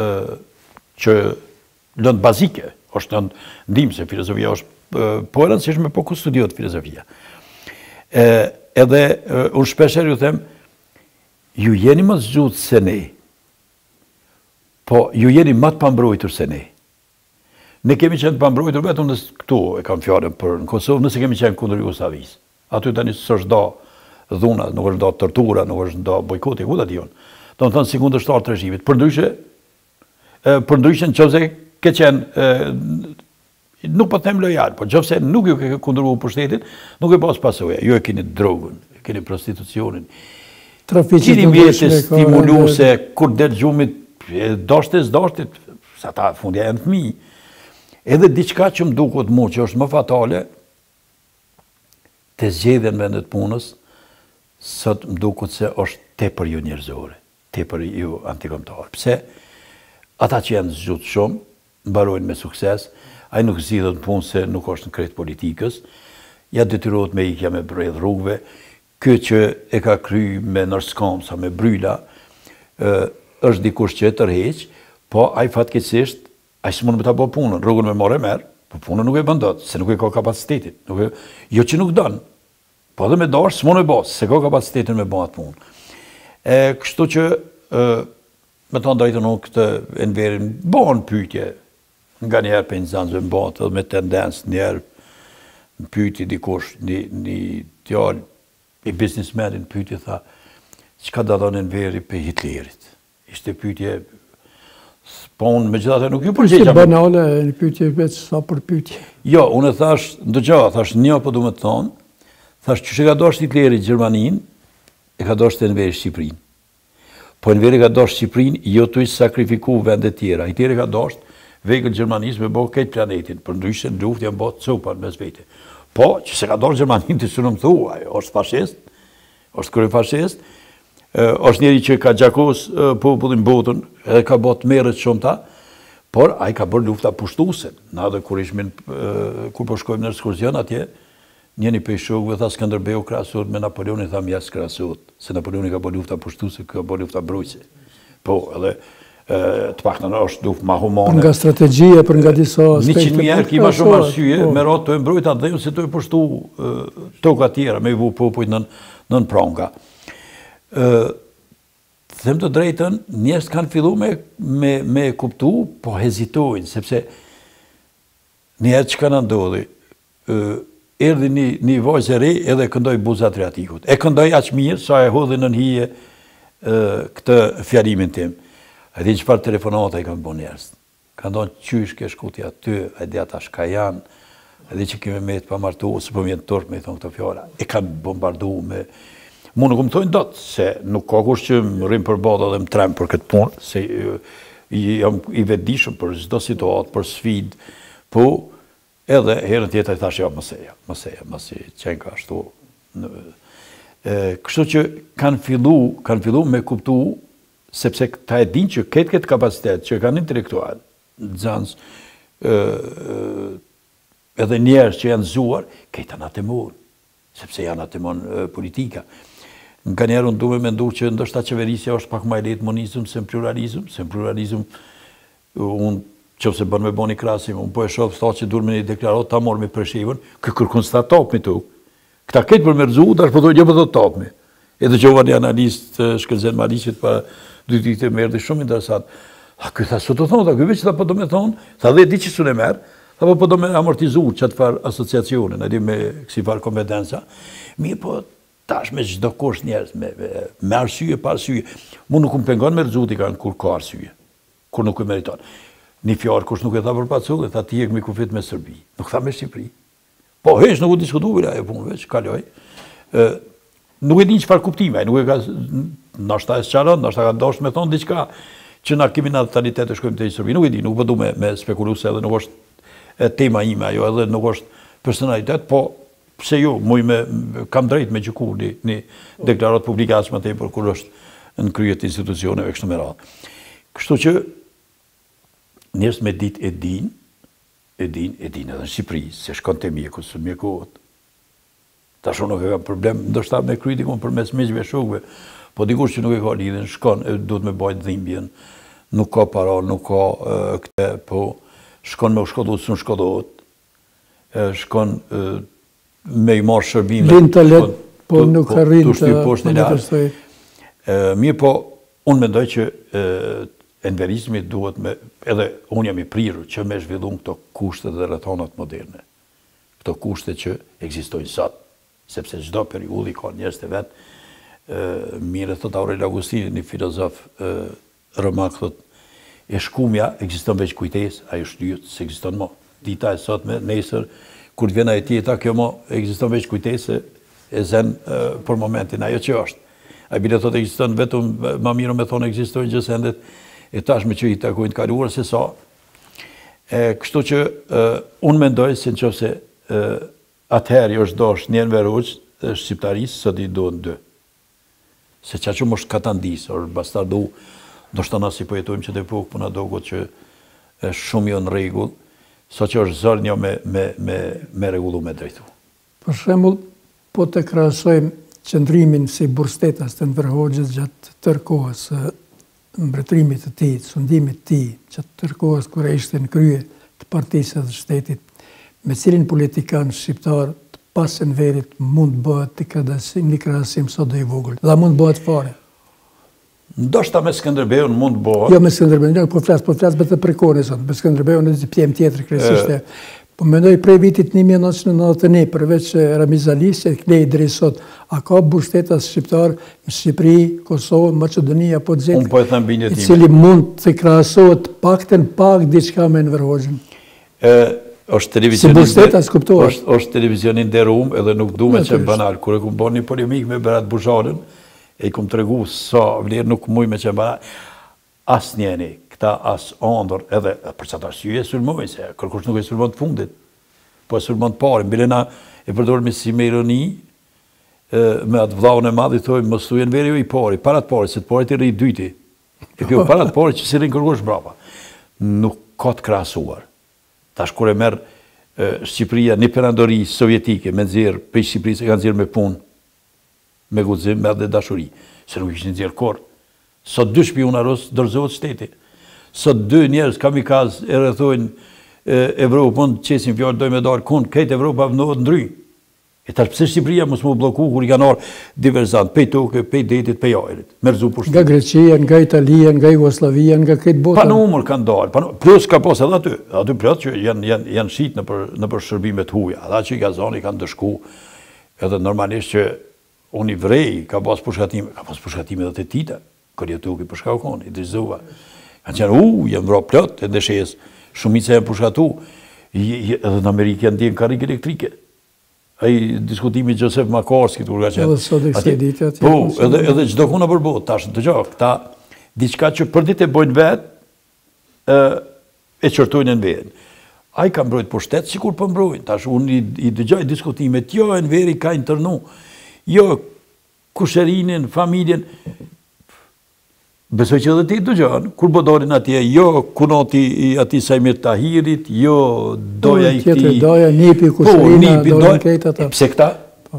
lëndë bazike, është lëndë ndim se filozofia është po e rëndësishme, po ku studiohet filozofia. Edhe unë shpesher ju them, ju jeni më zgjuar se ne. Po, ju jeni më të pambrojtur se ne. Ne kemi qenë të pambrojtur vetëm nëse këtu e kam fjalën për në Kosovë, nëse kemi qenë kundër Jugosllavisë. Aty tani s'është da dhuna, nuk është da tortura, nuk është da bojkoti, ku ta diun. Do të thonë si kundërshtar të regjimit. Përndryshe nëse ke qenë nuk po them lojal, po nëse nuk ju ke kundëruar pushtetin, nuk e pas pasoja. Ju e keni drogën, e keni prostitucionin. Trafiqin stimuluese kur del gjumit dashtit, sa ta fundja janë fëmijë. Edhe diçka që më duket mua që është më fatale, të zgjedhjen vendet punës, sot më duket se është tepër jo njerëzore, tepër jo antikombëtare. Pse? Ata që janë zgjut shumë, mbarojnë me sukses, ai nuk zgjidhet në punë se nuk është në krejt politikës, ja detyrohet me ikja me bredh rrugëve, ky që e ka kry me nërskamsa, me bryla, është dikush që e tërheq, po ai fatkeqësisht, ai s'mund me ta bëj punën, rrugën me morë merr, po punën nuk e bën dot, se nuk e ka kapacitetin, jo që nuk don. Po edhe me dash s'mund me bë, se ka kapacitetin me bë atë punë. Kështu që me thonë drejtën unë këtë Enverin bëhen pyetje, nga njerë për nxënësve më bëhet edhe me tendencë njerë në pyetje dikush, një djalë i biznismenin pyetje tha, çka do thonë Enveri për Hitlerit? Ishte pyetje, po unë megjithatë nuk ju përgjigja. Ishte banale, një pyetje vetë sa për pyetje. Jo, unë thash, ndëgjoj, thash një po du me të thonë, thash që ka dosht Hitleri Gjermanin, e ka dosht Enveri Shqipërinë. Po Enveri ka dosht Shqipërinë, jo të i sakrifiku vendet tjera. Hitleri ka dosht vegël Gjermanisë me bëhë këtë planetin, për ndryshe në luft janë bëhë cupan mes vete. Po, që se ka dosht Gjermanin të sunë më thua, është fashist, është kërë fashist, është njeri që ka gjakos popullin botën, edhe ka bëhë të merët shumë ta, por a i ka bërë lufta pushtusen. Na dhe kur ishmin, kur po shkojmë në ekskursion atje, njeni për shokëve tha Skënderbeu krahasot me Napoleonin, tha mjas krahasot, se Napoleoni ka bërë lufta pushtuse, ka bërë lufta mbrojtëse. Po, edhe të paktën është luftë ma humane. Nga strategjia, për nga disa aspekte. 100.000 herë kima shumë arsye, me ratë të e mbrojt atë dhe se të e pushtu toka tjera, me i vu popujt nën pranga. Them të drejtën, njerëz kanë fillu me kuptu, po hezitojnë, sepse njerë që kanë ndodhi, erdhi një vajzë e re edhe këndoj Buzë Adriatikut. E këndoj aq mirë, sa e hodhi në hije këtë fjalimin tim. A di çfarë telefonata i kanë bërë njerëz. Kanë thonë qysh ke shkuti aty, a di ata shka janë, a di që kemi me të pamartu, ose po vjen turp me i thonë këto fjala. E kanë bombardu me... Mu nuk më thojnë dot, se nuk ka kush që më rrim për bada dhe më trem për këtë punë, se jam i vetëdijshëm për çdo situatë, për sfidë, po edhe herën tjetër i thash, jo, mëseja, qenë ka ashtu. Kështu që kanë fillu me kuptu, sepse ta e din që këtë kapacitet, që kanë intelektual, nxënës, edhe njerëz që janë zuar, këtë janë atemon, sepse janë atemon politika. Nga njerë unë duhe me ndu që ndështë ta qeverisja është pak ma e letë monizm se në pluralizm, unë që se bërë me boni krasim, unë po e shofë sta që dur me një deklarat, ta morë me Preshevën, kërkun s'ta tapmi tu. Këta ketë për me rëzu, dash po dojnë një për të tapmi. Edhe që uva një analist Shkëllzen Maliqit pa 2 ditë e merdi shumë interesant. A këtë tha, së të thonë, këtë veç ta po do me thonë, tha dhe di që së në merë, tha po do me amortizu që të farë asociacionin, edhe me kësi farë kompetenca. Mirë po, tash me çdo kush njerëz, me arsye, pa arsye. Mu nuk më pengon me rëzuti kanë kur ka arsye, kur nuk e meriton. Një fjarë kush nuk e tha për pacullë, tha ti e këmi kufit me Sërbi, nuk tha me Shqipëri. Po, hesh nuk u diskutu vila e punë veç, kaloj. Nuk e din çfarë kuptime, nuk e ka, ndoshta e sqaron, ndoshta ka dashur me thonë diçka që na kemi natalitet të shkojmë te Serbia. Nuk e di, nuk po du me spekulu se edhe nuk është tema ime ajo, edhe nuk është personalitet, po pse jo, kam drejt me gjyku një deklarat publikash më tepër kur është në krye të institucioneve kështu me radhë. Kështu që njerëz me ditë e din edhe në Shqipëri, se shkon te mjeku, së mjekohet. Tash unë nuk e kam problem, ndoshta me kritikun përmes miqve shokëve, po dikush që nuk e ka lidhjen, shkon, duhet me bajt dhimbjen, nuk ka para, nuk ka këtë, po shkon me u shkodot, së në shkodot, shkon me i marrë shërbime. Linë të letë, po nuk arrin të... Mirë po, unë mendoj që enverizmi duhet me, edhe unë jam i prirur që me zhvillun këto kushtet dhe rrethonat moderne. Këto kushtet që ekzistojnë sot, sepse çdo periudhë ka njerëz të vet. Mirë thot Aurel Augustini, një filozof romak, thot, e shkumja ekziston veç kujtesë, ajo shlyet, se ekziston më. Dita e sotme, nesër, kur të vjen ajo tjeta, kjo më ekziston veç kujtesë, e zen për momentin ajo që është. Ai bile thot ekziston vetëm, më mirë me thonë ekzistojnë gjësendet e tashme që i takojnë të kaluar se sa. Kështu që unë mendoj se nëse atëherë është dosh njerën Verhoq, shqiptarisë, sot i do në 2. Se që që është katandisë, është bastardu, do shtë nasi po jetojmë që të epokë, puna dogo që është shumë jo në regull, so që është zërë një me regullu me drejtu. Për shembull, po të krahasojmë qëndrimin si burstetas të Enver Hoxhës gjatë tërë kohës mbretërimit të tij, sundimit të tij, gjatë tërë kohës kur ishte në krye të partisë dhe shtetit, me cilin politikan shqiptar të pas Enverit mund bëhet një krahasim sot dhe i vogël, dhe mund bëhet fare. Ndoshta me Skënderbeun mund bëhet. Jo me Skënderbeun, po flas vetë për kohën e sot. Me Skënderbeun është pjem tjetër kryesisht. Po mendoj prej vitit 1991, përveç Ramiz Alis, e klej deri sot, a ka bushtetas shqiptar në Shqipëri, Kosovë, Maqedoni apo Xhek? Unë po e them bindje time. I cili mund të krahasohet paktën pak diçka me Enver Hoxhën. Është televizionin. Si bushtetas kuptohet. Është televizionin derum edhe nuk duhet që banal. Kur e kum bën një polemik me Berat Buzhanën, e i kum tregu sa vlerë nuk muj me që banal. Asnjëri këta as ondër edhe për çfarë arsye sulmoi se kërkush nuk e sulmon të fundit. Po e sulmon të parë, mbile na e përdorim si me ironi, me atë vllahun e madh i thojmë mos thuaj Enveri i pari, para të parë, se të parit i rri i dyti. E kjo para të parë që si rrin kërkush brapa. Nuk ka të krahasuar. Tash kur e merr Shqipëria një perandori sovjetike me nxjerr prej Shqipërisë kanë nxjerr me punë, me guxim, me edhe dashuri, se nuk ishin nxjerr kurrë. Sot 2 shpiuna rusë dorëzohet shteti. Sot 2 njerëz kamikaz e rrethojnë Evropën, qesin fjallë dojnë me dalë kundë, këtë Evropa vënohet ndry. E tash pse Shqipëria mos mu bloku kur i kanë arë diversant, pej toke, pej detit, pej ajrit. Merzu pushtet. Nga Greqia, nga Italia, nga Jugoslavia, nga këtë botë. Pa numër kanë dalë, plus ka pas edhe aty plot që janë shit në për shërbimet huja. Ata që i gazoni kanë dëshku, edhe normalisht që unë i vrej, ka pas pushkatime dhe të tita. Kërjetuki për shkaukon, i drizova. Kanë qenë, jenë vro plot, e ndeshes, shumica jenë pushkatu, edhe në Amerikë janë ndjenë karik elektrike. Ai diskutimi Josef Makarski, kur ka qenë. Edhe sot e kësë ditë atje. Po, edhe qdo kuna përbot, tash, të gjak, ta, diçka që për dit e bojnë vetë, e qërtojnë Enverin. Ai ka mbrojt për shtetë, si kur për mbrojnë. Tash, unë i dëgjaj diskutimet, jo, Enveri ka internu, jo, kusherinin, familjen. Besoj që edhe ti dëgjon, kur bodorin atje, jo kunoti ati Sajmir Tahirit, jo doja i këti... Doja, nipi, kusherina, doja kejta ta. Pse këta?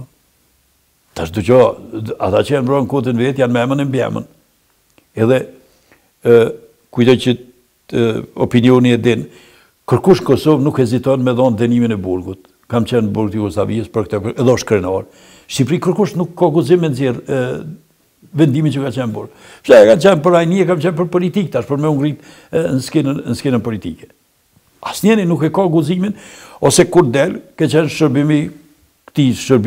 Tash dëgjo, ata që janë mbrojnë kotën vetë, janë me emën e mbjemën. Edhe, kujtoj që opinioni e din, kërkush Kosovë nuk heziton me dhonë denimin e burgut. Kam qenë në burgut Jugoslavijës për këtë, edhe është krenar. Shqipëri kërkush nuk ka guzim me nëzirë vendimin që ka qenë burë. Pse e ka qenë për ajnije, ka qenë për politikë, tash për me ungrit në skenën politike. Asnjëri nuk e ka guzimin, ose kur del, ke qenë shërbimi këti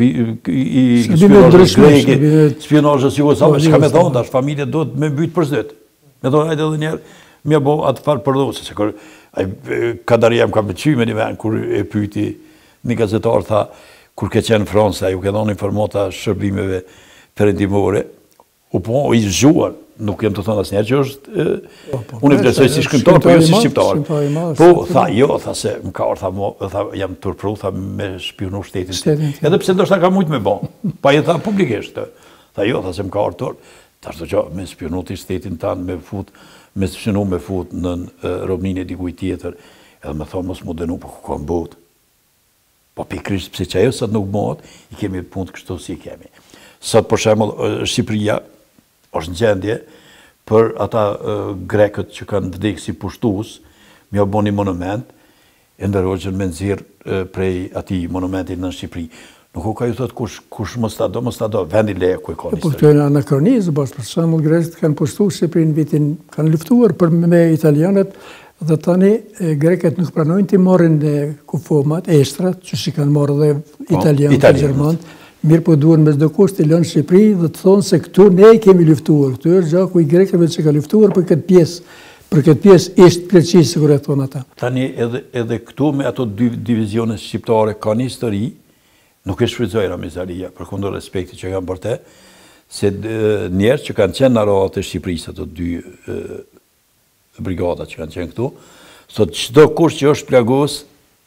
spionazhës Jugoslavë, që ka me thonë, tash familje do të me mbyt për zëtë. Me thonë, ajde edhe njerë, mja bo atë farë përdose, se kër Kadaria më ka pëqy me një venë, kur e pyti një gazetar, tha, kur ke qenë Fransa, ju ke dhonë informata shërbimeve perëndimore, po i zgjuar, nuk jem të thonë asë njerë që është, unë e vlerësoj si shkrimtar, po jo si shqiptar. Po, tha, jo, tha se më ka orë, tha, jam tërpru, tha, me shpionu shtetin. Edhe pse ndoshta ka mujtë me bon, pa e tha publikisht. Tha, jo, tha se më ka orë tërë. Ta shto që me shpionu të shtetin tanë, me shpionu me fut në robnin e dikuj tjetër, edhe me thonë, mos mu denu, po ku ka më botë. Po pikrisht, pse që ajo sot nuk mod, i kemi punë kështu si i kemi. Sot, për shembull, Shqipëria është në gjendje për ata grekët që kanë vdekë si pushtues, mi o bo një monument, Enver Hoxhën me nxirr prej ati monumentit në Shqipëri. Nuk u ka ju thot kush mos ta do, vendi leje ku e ka një Po kjo në anakronizë, për shembull, grekët kanë pushtuar Shqipërinë në vitin, kanë luftuar me italianët, dhe tani greket nuk pranojnë të marrin kufomat, eshtrat, që si kanë marrë dhe italianët dhe gjermanët, mirë po duhen me çdo kusht të lënë Shqipëri dhe të thonë se këtu ne kemi luftuar. Këtu është gjaku i grekëve që ka luftuar për këtë pjesë ishtë pleqisë, sikur e thonë ata. Tani edhe këtu me ato dy divizione shqiptare ka një histori, nuk e shfrytëzoj Ramiz Alia, për kundër respekti që kanë për te, se njerë që kanë qenë në rahat e Shqipërisë, ato dy brigadat që kanë qenë këtu, sot çdo kush që është plagos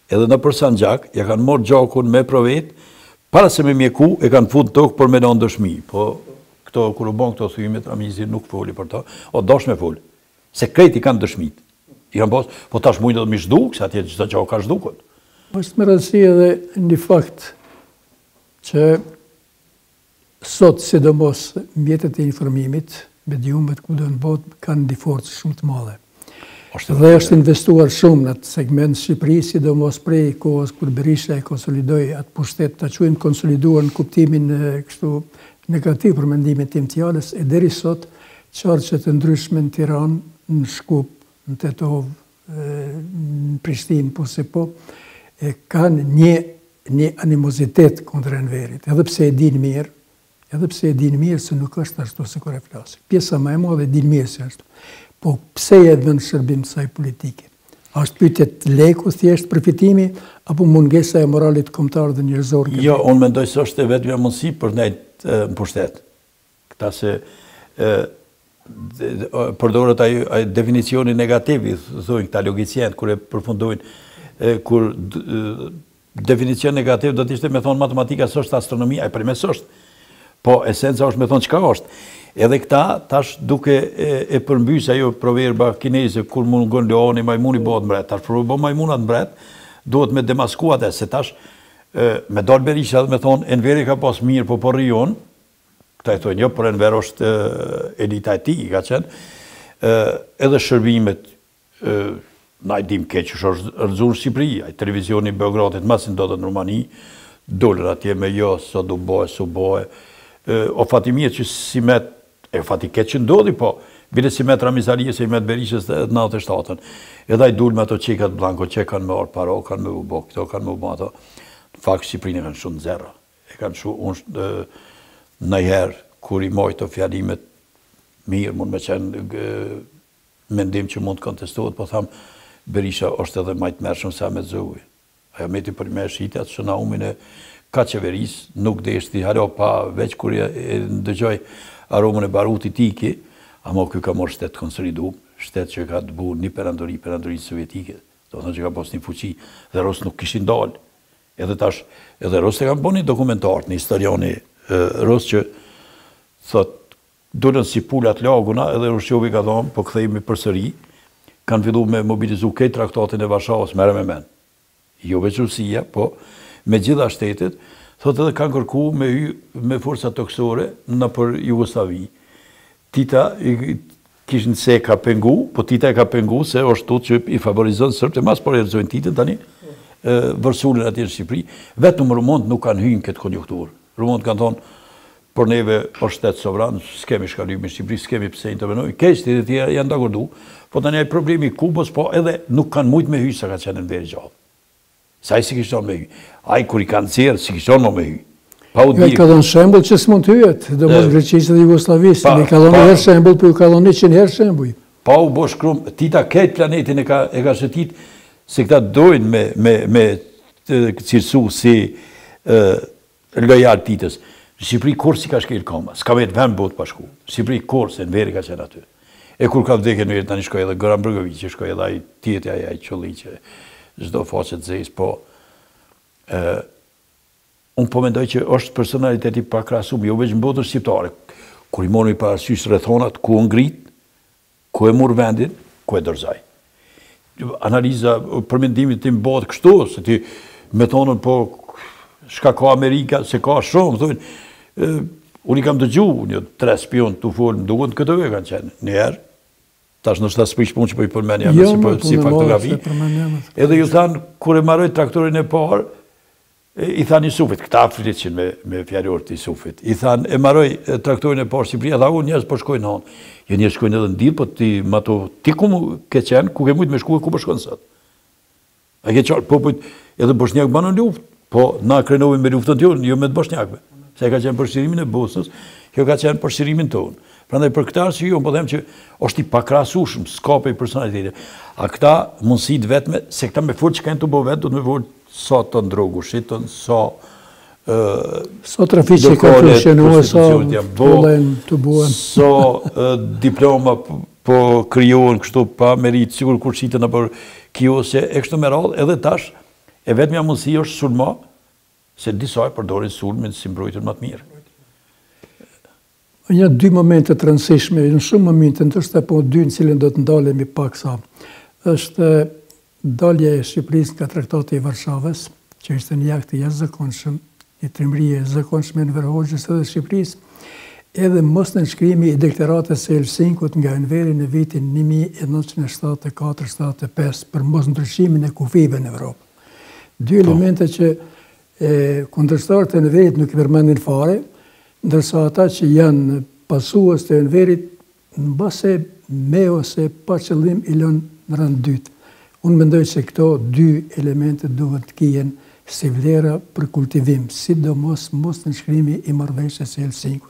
edhe në për Sanxhak, ja kanë morë gjakun me provet, para se me mjeku, e kanë fut tokë për me në dëshmi. Po, këto, kur u bon këto thymit, Amnistia nuk foli për ta, o dosh me foli. Se krejt i kanë dëshmit. I kanë posë, po tash mujnë edhe mi shduk, se atje gjitha që o ka shdukot. Është me rëndësi edhe një fakt që sot, sidomos, mjetet e informimit, mediumet ku do në botë, kanë një forcë shumë të madhe. Dhe është investuar shumë në atë segment Shqipëri, sidomos prej kohës kur Berisha e konsolidoi atë pushtet, ta quajmë konsoliduar në kuptimin kështu negativ për mendimin tim të fjalës, e deri sot qarqet e ndryshme në Tiranë, në Shkup, në Tetov, në Prishtinë, po se po, kanë një animozitet kundër Enverit, edhe pse e din mirë se nuk është ashtu se kur e flasin. Pjesa më e madhe e din mirë se është. Po pse e vënë shërbim të saj politike? A është pyetjet leku, thjesht përfitimi, apo mungesa e moralit kombëtar dhe njerëzor? Jo, unë mendoj se është e vetmja mundësi për nejt në pushtet. Këta se përdorët ai definicioni negativ, thujnë këta logicient, kur e përfundojnë, kur definicion negativ do t'ishte me thonë matematika së është astronomia, e përmes është, po esenca është me thonë qka është. Edhe këta, tash duke e përmbys ajo proverba kineze, kur mungon leoni, majmuni bëhet mbret. Tash për bëhet majmunat mbret, duhet me demaskuat e, se tash me dalë Berisha dhe me thonë, Enveri ka pas mirë, po për rion, këta e thonë, jo, për Enver është elita e ti, ka qenë, edhe shërbimet, na i dim keq, është rëzurë Shqipëri, televizioni Beogradit, masin do dhe në Rumani, dollër atje me jo, sa du bëhe, su bëhe, o fatimije që si met, e fati keq që ndodhi, po, bile si met Ramizalije, se i met Berishës dhe 97-ën. Edhe i dul me ato qekat blanko, që kanë me orë paro, kanë me u bo, këto kanë me u bo ato. Në fakt, Shqiprinë kanë shumë zera. E kanë shumë, unë nëjherë, kur i mojtë të fjalimet, mirë, mund me qenë mendim që mund të kontestohet, po thamë, Berisha është edhe majtë mërshëm sa me zëvi. Ajo meti për me shqitja të shënaumin e ka qeveris, nuk deshti, halo pa veç kur e ndëgjoj aromën e barutit tiki, ama kjo ka morë shtetë konsolidu, shtetë që ka të bu një perandori sovjetike, do të që ka pos një fuqi, dhe Rosë nuk kishin dalë. Edhe tash, edhe Rosë e kam po një dokumentartë, një historioni Rosë që thot, dullën si pullat laguna, edhe Rushqovi ka thonë, po këthejmi për sëri, kanë fillu me mobilizu këtë traktatin e Varshavës, mere me men. Jo veç Rusia, po me gjitha shtetet, thot edhe kanë kërku me forca toksore në për Jugoslavi. Tita kishin se ka pengu, po Tita e ka pengu se është tut që i favorizon sërbë, mas por e rëzojnë Titën tani, vërsullin atje në Shqipëri, vetë në Rumont nuk kanë hynë këtë konjunkturë. Rumont kanë thonë, për neve është shtetë sovran, s'kemi shkallim në Shqipëri, s'kemi pse intervenojnë, keshtë të tjera janë dagordu, po tani e problemi Kubës, po edhe nuk kanë mujtë me hyjë sa ka qenë në veri gjallë. Sa i si kishton me hyjë. Ai kur i kanë cerë, si kishton me hyjë. Ja ka dhënë shembull që s'mund të hyjet, do mos Greqisë dhe Jugosllavisë, ne ka dhënë herë shembull, po ka dhënë 100 herë shembull. Pa u bosh krum, Tita këtë planetin e ka shëtit, se këta dojnë me cilësu si lojal Titës. Shqipëri kur si ka shkel koma, s'ka vetë vend botë pashku. Shqipëri kur se në veri ka qenë aty. E kur ka vdekje në jetë tani shkoj edhe Goran Brgović, që shkoj edhe ai tjetja ai qolli që çdo faqe të zez, po unë po mendoj që është personaliteti pa krahasum, jo veç në botën shqiptare. Kur i morën parasysh rrethonat ku u ngrit, ku e mor vendin, ku e dorëzoi. Analiza për mendimin tim bëhet kështu, se ti me thonën po shka ka Amerika, se ka shumë, thonë, unë i kam dëgju, një 3 spion të folë, më duket këtë e kanë qenë, njerë, tash nështë ta s'prish punë që po i përmenja, si faktografi, edhe ju thanë, kur e maroj traktorin e parë, i thanë Jusufit, këta Afriqin me fjallor të Jusufit, i thanë, e maroj traktorin e parë Shqipëria, dha unë njerës po shkojnë hanë, jo njerës shkojnë edhe në dilë, po ti ku mu ke qenë, ku ke mujtë me shku e ku po shkojnë sëtë. A ke qarë, po edhe Bosnjak banë në luft, po na krenovi me luftën tjonë, jo me të Bosnjakve, se ka qenë përshirimin e Bosnës, kjo ka qenë përshirimin tonë. Prandaj për këtë arsye jo, po them që është i pakrahasueshëm, s'ka për personalitete. A këta mundësit vetme, se këta me folë që kanë të bo vetë, do të me folë sa të ndrogu shitën, sa trafiqe ka funksionu, sa vollen të buen. Sa diploma po kryohen kështu pa merit, sigur kur shitën apo kiose, e kështu me radhë, edhe tash, E vetëmja mundësi është sulma, se disa e përdorin sulmin si mbrojtën më të mirë. Një dy momente të rëndësishme, në shumë momente, ndoshta po dy në cilën do të ndalemi pak sa. Është dalja e Shqipërisë nga Traktati i Varshavës, që ishte një akt i jashtëzakonshëm, një trimëri e jashtëzakonshme në Enver Hoxhës edhe Shqipërisë, edhe mos nënshkrimi i deklaratës së Helsinkut nga Enveri në vitin 1974-75 për mos ndryshimin e kufive në Evropë. Dy elemente që kundërshtarët e Enverit nuk i përmendin fare, ndërsa ata që janë pasues të Enverit në base me ose pa qëllim i lënë në rënd dytë. Unë mendoj që këto dy elemente duhet të kijen si vlera për kultivim, sidomos mos nënshkrimi i marrëveshjes së Helsinkut.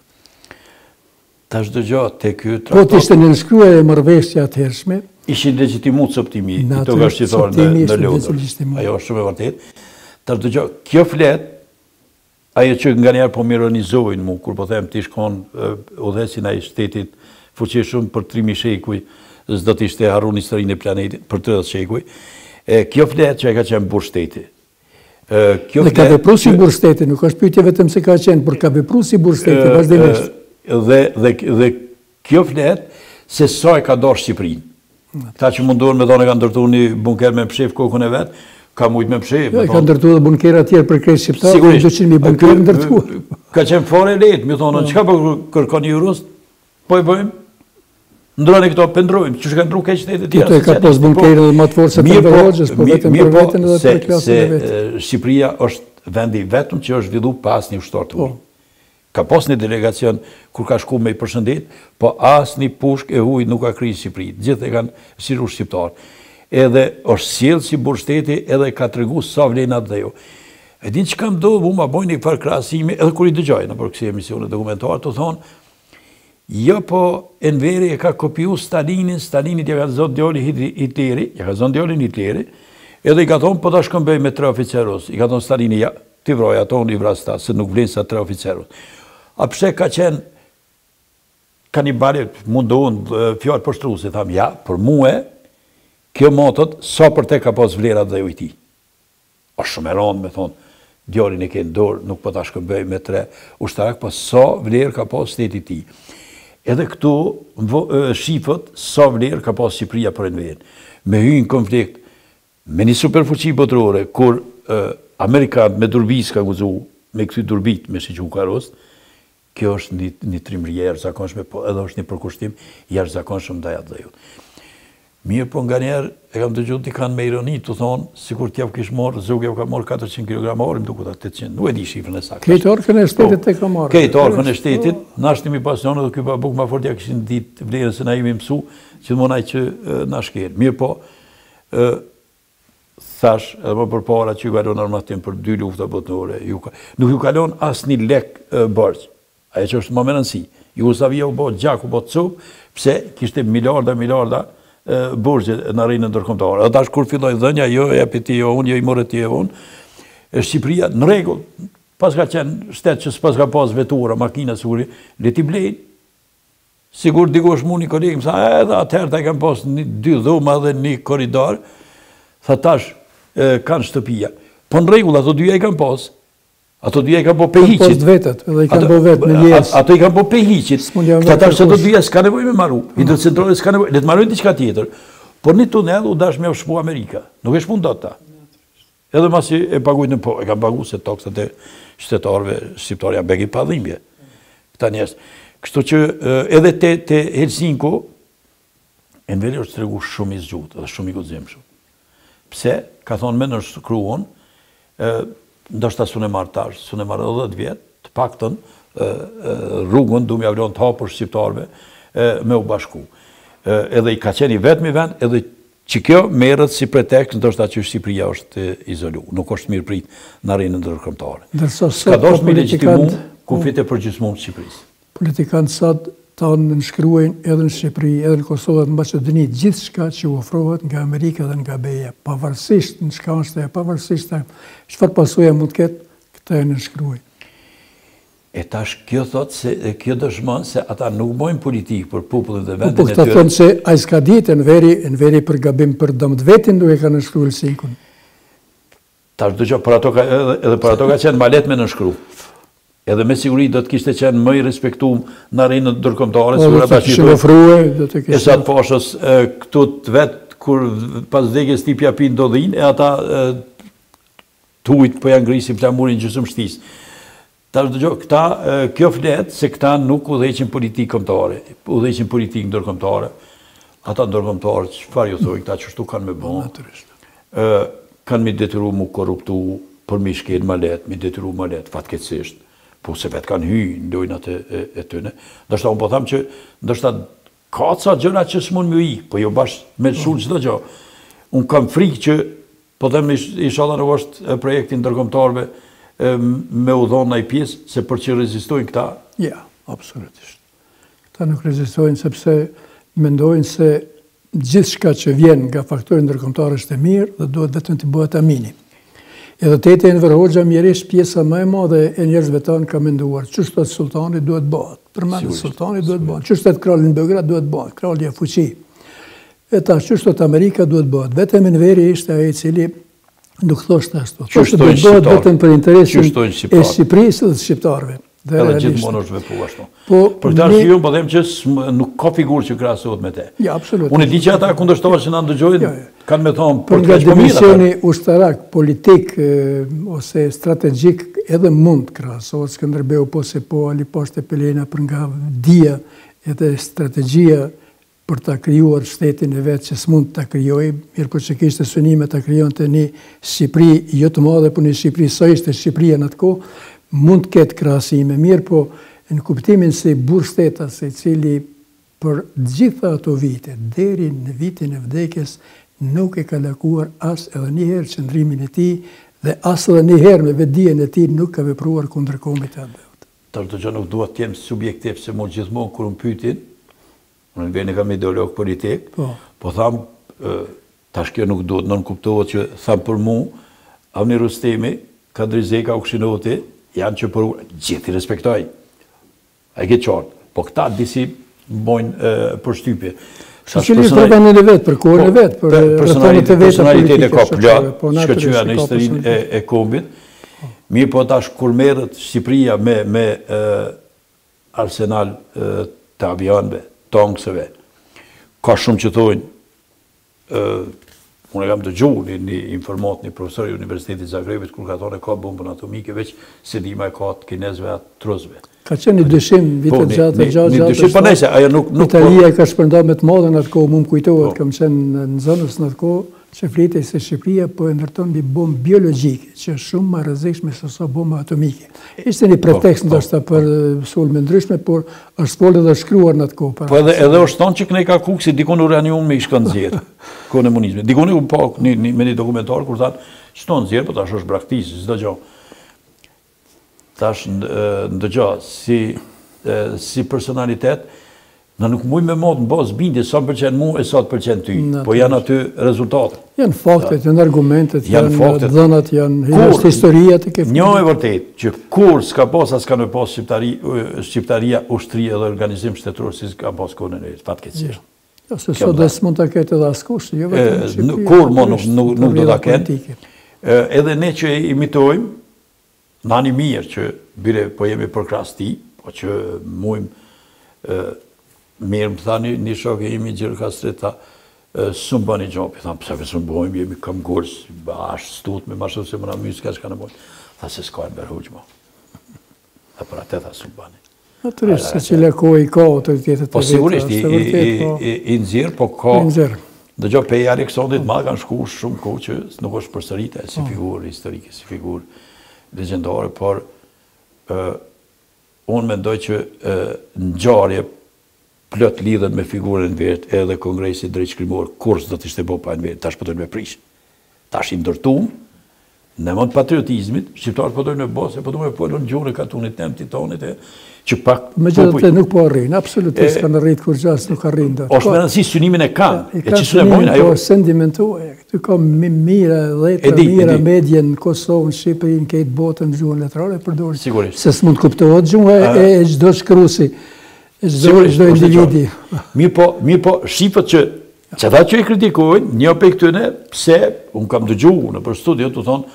Tash dëgjoj te ky Po traktat. të ishte nënshkruar e marrëveshja të hershme, Ishin legjitimuar coptimi këto nga shqiptarët në Londër. Ajo është shumë e vërtetë. Tash dëgjoj, kjo flet ajo që nganjëherë po më ironizojnë mu kur po them ti shkon udhëhesin ai shtetit fuqishëm për 3000 shekuj, s'do të ishte harruar historinë e planetit për 30 shekuj. Kjo flet që e ka qenë burr shteti. Dhe ka vepruar si burr shteti, nuk është pyetje vetëm se ka qenë, por ka vepruar si burr shteti vazhdimisht. Dhe kjo flet se sa e ka dorë Shqipërinë. Këta që mundohen me thonë e ka ndërtuar një bunker me pshef kokën e vet, ka mujt me pshef. E ka ndërtuar bunkera të tjerë për krejt shqiptarë, 200.000 bunker ndërtuar. Ka qenë fare lehtë, më thonë, çka po kërkoni ju rus? Po e bëjmë. Ndroni këto pendrojmë, që kanë ndruar keq shtetet e tjera. Këto e ka pas bunkerë dhe më të fortë se për Hoxhës, po vetëm për veten edhe për klasën e vet. Shqipëria është vendi vetëm që është zhvilluar pa asnjë ushtar të huaj. Ka pas një delegacion kur ka shku me i përshëndet, po asnjë pushk e huaj nuk ka kryer Shqipëri. Gjithë e kanë sillur shqiptar. Edhe është sjell si burr shteti edhe ka treguar sa vlen atë dhe jo. E din çka më do, ma bojnë një farë krahasimi edhe kur i dëgjoj në për kësi emisione dokumentare të thonë, jo po Enveri e ka kopiju Stalinit ja ka zonë djali Hitleri, edhe i ka thonë, po ta shkëmbej me 3 oficerus. I ka thonë Stalini, ja, ti vroj ato në i vrasta, se nuk vlenë sa 3 oficerus. A pse ka qenë kanibalit mundohen fjallë pështrusi, tham, ja, për muë, kjo motët, sa për te ka pas vlerat dhe ujti. A shumë e randë me thonë, djalin e kënë dorë, nuk po ta shkëmbej me 3 ushtarak, po sa vlerë ka pas shteti ti. Edhe këtu shifët, sa vlerë ka pas Shqipëria për Enverin. Me hyjnë konflikt me një superfuqi botërore, kur Amerikanët me durbis ka guzu, me këty durbit me shiqu karost, kjo është një trimëri jashtëzakonshme, po edhe është një përkushtim jashtëzakonshëm ndaj atë dhejut. Mirë, po nga njerë, e kam dëgjuar ti kanë me ironi, të thonë, sikur t'jav kish morë, zogja ka morë 400 kg orim, duke ta 800, nuk e di shifrën e saktë. Këtë orkën e shtetit e ka marrë. Këtë orkën e shtetit, nashtimi pasionë dhe këpa buk ma fort ja kishin ditë vlerën se na imi mësu, që të monaj që na shkerë. Mirë po, thash, edhe më përpara që ju kalon armatim për 2 lufta botërore, nuk ju kalon asë një lek bërgjë, aje që është më më rëndësi. Jugoslavia u bot gjak, u bot cup, pse kishte miliarda burgje në arenën ndërkombëtare. Ata kur filloi dhënia, jo e japi ti jo unë, jo i morë ti jo unë. Shqipëria në rregull, pas ka qenë shtet që s'pas ka pas vetura, makina siguri, le ti blejnë. Sigur dikush mu një kolegë, më sa edhe atëherë ta kanë pas 2 dhoma dhe 1 korridor, tha tash kanë shtëpia. Po në rregull, ato 2 i kanë pas. Ato 2 i kanë po pehiqit. Post vetët, edhe i kanë po vetë me ljesë. Ato i kanë po pehiqit. Këta tash se ato 2 s'ka nevoj me maru. Hidrocentrale s'ka nevoj, le të marrojnë diçka tjetër. Por një tunel u dash me shpu Amerika. Nuk e shpun dot ta. Edhe masi e pagujnë po, e kanë pagu se toksat e shtetarëve shqiptar janë begi pa dhimbje. Këta njerëz. Kështu që edhe te Helsinku, Enveri është tregu shumë i zgjuar dhe shumë i guximshëm. Pse? Ka thonë me nënshkruan, ndoshta sunë marrë tash, sunë marrë 10 vjet, të paktën rrugën du m'ja vlon të hapur shqiptarëve me u bashku. Edhe i ka qenë i vetmi vend, edhe që kjo merret si pretekst ndoshta që Shqipëria është izolu, nuk është mirë prit në arenën ndërkombëtare. Ka dashur me legjitimu kufit e përgjithshmon të Shqipërisë. Politikanët sot tanë nënshkruajnë edhe në Shqipëri, edhe në Kosovë, në Maqedoni, gjithçka që u ofrohet nga Amerika dhe nga BE, pavarësisht në çka është, pavarësisht çfarë pasojë mund të ketë, këta e nënshkruajnë. E tash kjo thot se kjo dëshmon se ata nuk bojnë politikë për popullin dhe vendin e tyre. Po këta thonë se ai s'ka ditë Enveri për gabim për dëm të vetin duke ka nënshkruar Helsinkun. Tash dëgjoj, edhe për ato ka qenë ma letë me nënshkru. Edhe me siguri do të kishte qenë më i respektuar në arenën ndërkombëtare, sigurisht do të kishte ofruar, do të kishte. Esat Pashës këtu vet kur pas vdekjes tipja pi ndodhin e ata tujt po ja ngrisin flamurin gjysmështisë. Tash dëgjoj, këta kjo flet se këta nuk udhëheqin politikë kombëtare, udhëheqin politikë ndërkombëtare. Ata ndërkombëtarë çfarë ju thojnë, këta çështu kanë me bën. Natyrisht. Kanë mi detyru mu korruptu për mi shkel ma letë, mi detyru ma letë, fatkeqësisht. Po se vetë kanë hy në dojnat e tëne. Ndështë unë po thamë që ndështë ka ca gjëra që s'mon më i, po jo bashkë me shumë çdo gjë. Unë kam frikë që, po thamë inshallah nuk është projektin ndërkombëtarëve me u dhonë në i pjesë, se për që rezistojnë këta? Ja, absolutisht. Këta nuk rezistojnë sepse mendojnë se gjithë shka që vjen nga faktori ndërkombëtar është e mirë dhe duhet vetëm të bëhet amini. Edhe tete Enver Hoxha mjerisht pjesa më e madhe e njerëzve tanë ka menduar çështat sultani duhet bëhet. Përmendë sultani duhet bëhet. Çështat kralin Beograd duhet bëhet. Kralja fuqi. E tash çështat Amerika duhet bëhet. Vetëm Enveri ishte ai i cili nuk thoshte ashtu. Çështat duhet bëhet vetëm për interesin e Shqipërisë dhe shqiptarëve. Edhe gjithmonë është vepruar ashtu. Për këtë arsye po them që nuk ka figurë që krahasohet me te. Ja, absolutisht. Unë di që ata kundërshtarët që na ndëgjojnë kanë me thonë për nga dimensioni ushtarak, politik ose strategjik edhe mund krahasohet Skënderbeu po se po Ali Pashte Pelena për nga dia edhe strategjia për ta krijuar shtetin e vet që s'mund ta krijojë, mirë po që kishte synime ta krijonte një Shqipëri jo të madhe, por një Shqipëri sa ishte Shqipëria në atë kohë, mund të ketë krahasime, mirë po në kuptimin se burr shtetas i cili për gjitha ato vite, deri në vitin e vdekjes, nuk e ka lakuar as edhe njëherë qëndrimin e tij dhe as edhe njëherë me vetdijen e tij nuk ka vepruar kundër kombit të Beut. Tash do që nuk duhet të jem subjektiv se më gjithmonë kur më pyetin, unë vjen kam ideolog politik, po tham tash kjo nuk duhet, nuk kuptohet që tham për mua, Avni Rustemi, Kadri Zeka, Ukshinoti, janë që për gjithi respektoj. A i ke qartë. Po këta disi bojnë përshtypje. Shqipëria treba në vetë, për kohën e vetë, për personalitet e ka plot, shkëqyja në historinë e kombit. Mirë po tash kur merret Shqipëria me arsenal të avionëve, tankseve, ka shumë që thojnë, unë e kam dëgjuar një informat një profesor i Universitetit Zagrebit kur ka thonë ka bombën atomike veç se dima e ka të kinezëve atë truzve. Ka qenë një dyshim vitet gjatë. Një dyshim po nëse ajo nuk Italia ka shpërndar me të madhe në atë kohë, më kujtohet, kam qenë në zonës në atë kohë, që flitej se Shqipëria po e ndërton një bombë biologjike, që është shumë më rrezikshme se sa bomba atomike. Ishte një pretekst ndoshta për sulme ndryshme, por është folur dhe shkruar në atë kohë. Po edhe është thonë që këne ka kuksi dikon uranium me i shkon nxjerr, komunizmi. Dikon u pa me një dokumentar kur thonë shton nxjerr, po tash është braktisë, çdo gjë. Tash ndëgjoj si personalitet na nuk muj me mod në bazë bindje sa pëlqen mua e sa të pëlqen ty, po janë aty rezultatet. Janë faktet, janë argumentet, janë dhënat, janë historia të këtij. Një e vërtet që kur s'ka pas as kanë pas shqiptaria, ushtri edhe organizim shtetëror si ka pas kohën e fatkeqësisht. Jo, se sot des mund ta ketë edhe askush, jo vetëm kur nuk do ta ketë. Edhe ne që imitojmë nani mirë që bire po jemi për krahas tij, po që mujmë mirë më thani një shokë imi Gjirë Kastreta, së më bëni gjopi, thamë, pëse së më bojmë, jemi kam gurës, ashtë stut, me ma shumë se më në mysë, ka që ka në bojmë. Tha se s'ka e më berhuqë ma. Dhe për atë tha së më bëni. Naturisht, se që lëkoj i ka autoritetet të po sigurisht, i nëzirë, po ka... Dhe gjo Peja Aleksandrit ma kanë shku shumë kohë që nuk është përsërite, si figurë historike, si figurë legendare, por unë mendoj që ngjarje plot lidhet me figurën Enverit, edhe Kongresi Drejtshkrimor, kur s'do të ishte bo pa Enverit, tash po dojnë me prish. Tash i ndërtum, në mund patriotizmit, shqiptarët po dojnë me bo, se po dojnë me pojnë në gjurë e katunit, nem titonit, që pak... Me gjithë nuk po arrinë, absolutisht kanë rritë kur gjas nuk arrinë. Oshtë me nësi synimin e kanë, e që së ne bojnë ajo... Po sedimentuaj, këtu ka mira letra, mira medje në Kosovë, në Shqipëri, në kejtë botën në gjuhën letrare, përdojnë. Se s'mund kuptohet gjuhë e çdo shkruesi. Çdo individi. Mirë po, shifët që ata që i kritikojnë, një për këtyne, pse, unë kam dëgju në për studio, të thonë,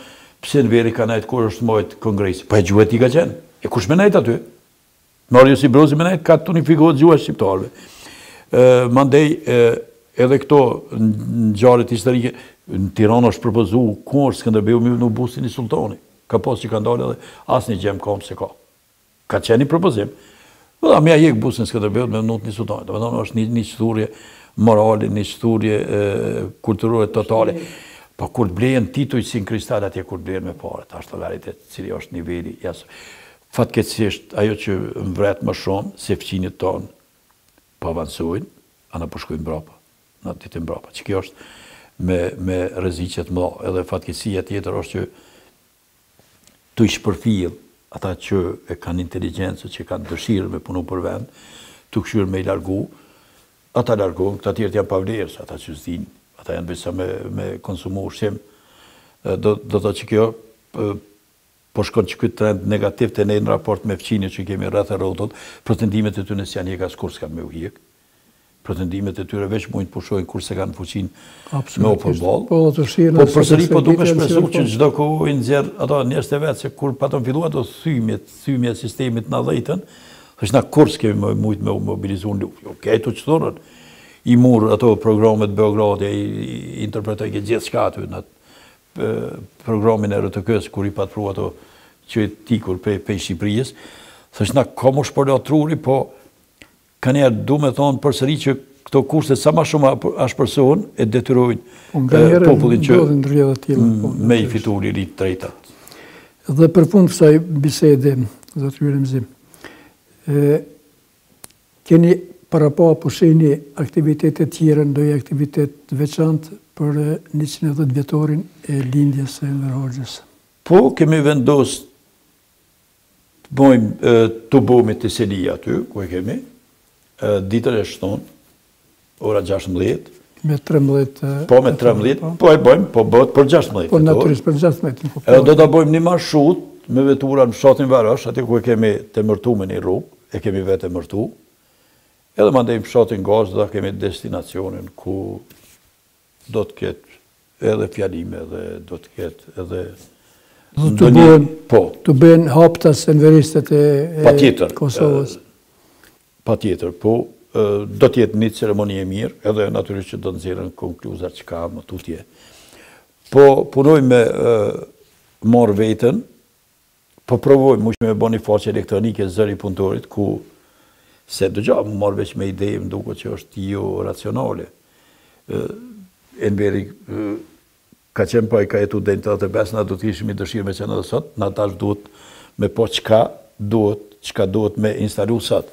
pse në veri ka najtë kur është mojtë kongresi? Po e gjuhë ti ka qenë. E kush me najtë aty? Mario Sibrozi me najtë ka të unifikohet gjuhë shqiptarve. Mandej edhe këto në gjarët historike, në Tiranë është propozu kur Skënderbeu me në busin i sultani. Ka pas që ka ndalë edhe asë një gjemë kam se ka. Ka qenë një propozim. Dhe mja jekë busin Skënderbeu me nëtë një sultani. Dhe me është një qëthurje morale, një qëthurje kulturore totale. Pa kur të blejen tituj si në kristal atje kur të blejen me pare, ta është të veritet, cili është nivelli jasë. Fatkeqësisht, ajo që më vret më shumë, se fëqinit tonë pa avansojnë, anë po shkojnë mbrapa, në ditë mbrapa. Që kjo është me rreziqet mëdha. Edhe fatkeqësia tjetër është që të i shpërfillë ata që e kanë inteligjencë, që kanë dëshirë me punu për vend, të këshyrë me i largu, ata largohen, këta tjerët janë pavlerës, ata që zdinë. Ata janë bisa me konsumu ushqim, do të që kjo po shkon që këtë trend negativ të nejnë raport me fëqinit që kemi rreth e rotot, pretendimet e tyre s'janë jeka s'kur s'kan me ujek, pretendimet e tyre veç mujnë pushojnë kur se kanë fuqin me o përbol, po përsëri po duke shpresu që gjdo kohë i nëzjerë ato njerës të vetë, se kur patën fillu ato thymje sistemit në dhejtën, është na kur s'kemi mujtë me mobilizu në luft. Okej, të që thonën, i murë ato programet Beogradi, i interpretoj ke gjithë shka aty në programin e RTK-s, kur i patë pru ato që i tikur pe Shqipërijës, thështë na ka mu shpërdo truri, po ka njerë du me thonë përsëri që këto kurse sa ma shumë ashpërsohen e detyrojnë popullin që me i fitu lirit të rejtat. Dhe për fund kësaj bisede, zotëri Remzi, keni para pa pusheni aktivitetet tjera, ndoj aktivitet veçantë për 110 vjetorin e lindjes së Enver Hoxhës? Po, kemi vendos të bëjmë të selia aty, ku e kemi, ditër e shtonë, ora 16. Me 13? Po, me 13, po e bëjmë, po bëhet për 16. Po, naturisht për 16. Do të bëjmë një marshut me vetura në fshatin Varosh, aty ku e kemi të mërtu me një rrugë, e kemi vetë e mërtu, edhe mandejmë fshatin Gazë, dhe kemi destinacionin ku do të ketë edhe fjalime, dhe do të ketë edhe... Të bëhen haptas enveristet e Kosovës? Pa tjetër, po, do të jetë një ceremoni e mirë, edhe natyrisht që do të nxjerrin konkluzat që ka më tutje. Po, punojmë me marrë vetën, po provojmë mush me bëni faqe elektronike zëri punëtorit, ku se dëgja më marrë veç me ide, më duke që është jo racionale. Enveri ka qenë pa i ka jetu dhe në të besë, na do të ishim i dëshirë me qenë dhe sot, na tash duhet me po qka duhet me instalu sot.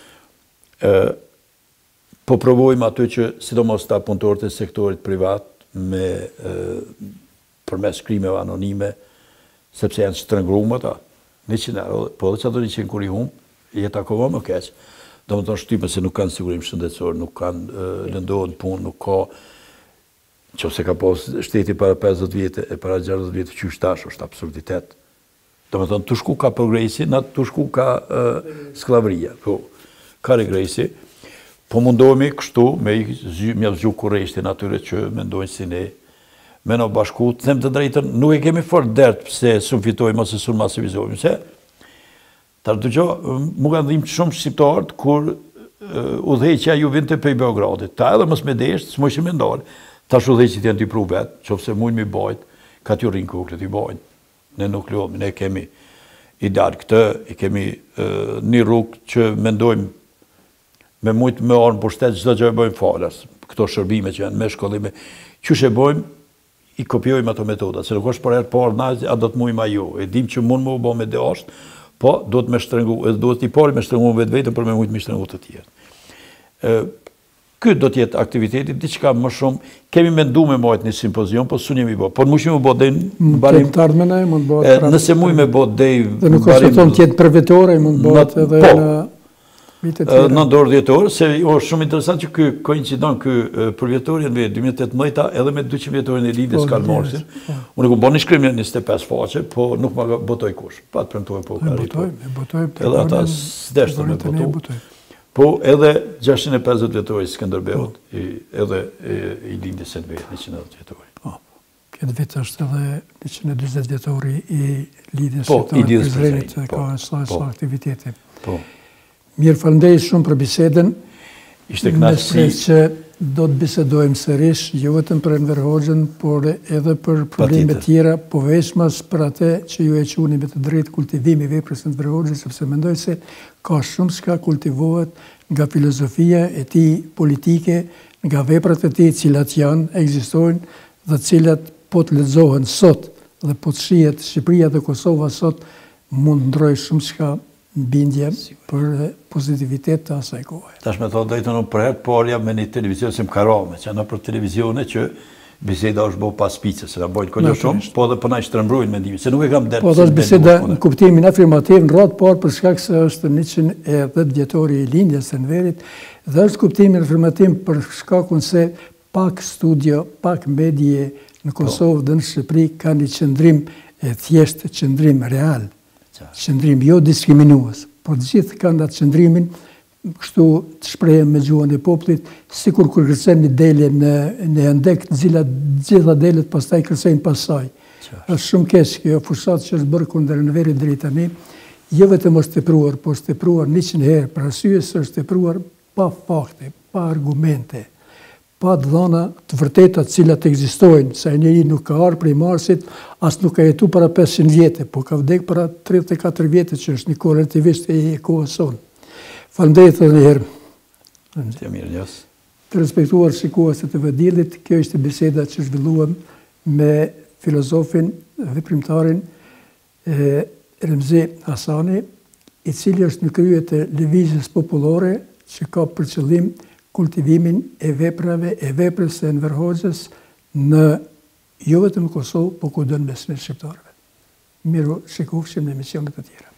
Po provojmë aty që, sidomos ta punëtorët e sektorit privat, me përmes shkrimeve anonime, sepse janë shtrëngrumë ata, 100 euro, po dhe që ato 100 kur i humë, jetë akoma më keqë. Do më tonë shtype se nuk kanë sigurim shëndetësor, nuk kanë lëndohen punë, nuk ka, që se ka pas shteti para 50 vjetë e para 60 vjetë qyshtash, është absurditet. Do më tonë, të shku ka progresi, na të shku ka sklavria, po, ka regresi, po mundohemi kështu, me zgju kurreshtin atyre që mendojnë si ne, me në bashku, të them të drejtën, nuk e kemi fort dertë pëse sun fitojmë ose sun masivizohemi, se tarë të gjo, mu kanë dhimë shumë shqiptarët, kur udheqja ju vinte pej Beogradit. Ta edhe mës me deshtë, s'mu ishim e ndalë, ta shu udheqit janë t'i pru vetë, që ofse mujnë mi bajtë, ka t'ju rinë kuklet i bajnë. Ne nuk ljomi, ne kemi i darë këtë, i kemi një rrugë që mendojmë me mujtë me armë për shtetë, gjithë gjë e bojmë falas, këto shërbime që janë me shkollime, qësh e bojmë, i kopjojmë ato metodat, se nuk është për herë parë nazë, a do të mujmë ajo, e dim që mund më u bo me dashtë, po do të me shtrëngu, edhe do të i pari me shtrëngu vetë vetëm për me mujtë me shtrëngu të tjerë. Këtë do t'jetë aktiviteti, diçka më shumë, kemi mendu me majtë një simpozion, po sun jemi bo, por mushim u bo dhe në barim... Nëse muj me bo dhe në barim... Dhe nuk është të thonë tjetë për vetore, mund bo edhe në... Në dorë djetorë, se është shumë interesant që këtë koincidon këtë për vjetorin me 2018 edhe me 200 vjetorin e lidhjes Karl-Marxin. Unë e ku bo një shkrim 25 faqe, po nuk ma botoj kush. Pa të premtoj po ka rritur. Edhe ata s'deshtë me botu. Po edhe 650 vjetorin Skënderbeut, edhe i lindjes Enverit 110 vjetorin. Këtë vit është edhe 120 vjetori i lidhjes Po, i lidhjes Prizrenit Prizrenit, dhe ka sa aktiviteti. Po. Mirë, falenderoj shumë për bisedën. Ishte kënaqësi që do të bisedojmë sërish, jo vetëm për Enver Hoxhën, por edhe për probleme tjera, poveçmas për atë që ju e quani me të drejtë kultivimi veprës së Enver Hoxhës, sepse mendoj se ka shumë çka kultivohet nga filozofia e tij politike, nga veprat e tij cilat janë, ekzistojnë dhe cilat po të lexohen sot dhe po të shihet Shqipëria dhe Kosova sot mund ndrojë shumë çka bindje për pozitivitet të asaj kohe. Tash me thonë dojtë në për herë, por jam me një televizion se më karame, që në për televizione që biseda është bo pas pice, se da bojnë këllë shumë, po dhe përna i shtrëmbrujnë me ndimi, se nuk e kam dertë. Po dhe është biseda në kuptimin afirmativ, në ratë parë për shkak se është 110 vjetori i lindjes së Enverit, dhe është kuptimin afirmativ për shkakun se pak studio, pak medje në Kosovë dhe në Shqipëri ka një qëndrim e thjeshtë, qëndrim real, qëndrim jo diskriminues, por gjithë kanë atë qëndrimin, kështu të shprehem me gjuhën e popullit, sikur kur kërcen një dele në ndek, gjitha delet pastaj kërcejnë pasaj. Është shumë keq kjo fushat që është bërë kundër Enverit deri tani, jo vetëm është tepruar, por është tepruar 100 herë, për arsye se është tepruar pa fakte, pa argumente, pa dhëna të vërteta të cilat ekzistojnë, se ai njeri nuk ka ardhur prej Marsit, as nuk ka jetuar para 500 vjetë, po ka vdekur para 34 vjetë, që është një kohë relativisht e kohës sonë. Faleminderit edhe një herë. Të mirë njës. Të respektuar shikues të TV-diellit, kjo ishte biseda që zhvilluam me filozofin, veprimtarin Remzi Hasani, i cili është në krye të lëvizjes popullore që ka për qëllim kultivimin e veprës së Enver Hoxhës në jo vetëm Kosovë, po kudo në mesmet shqiptarëve. Miru, shikofshim në emisionet të tjera.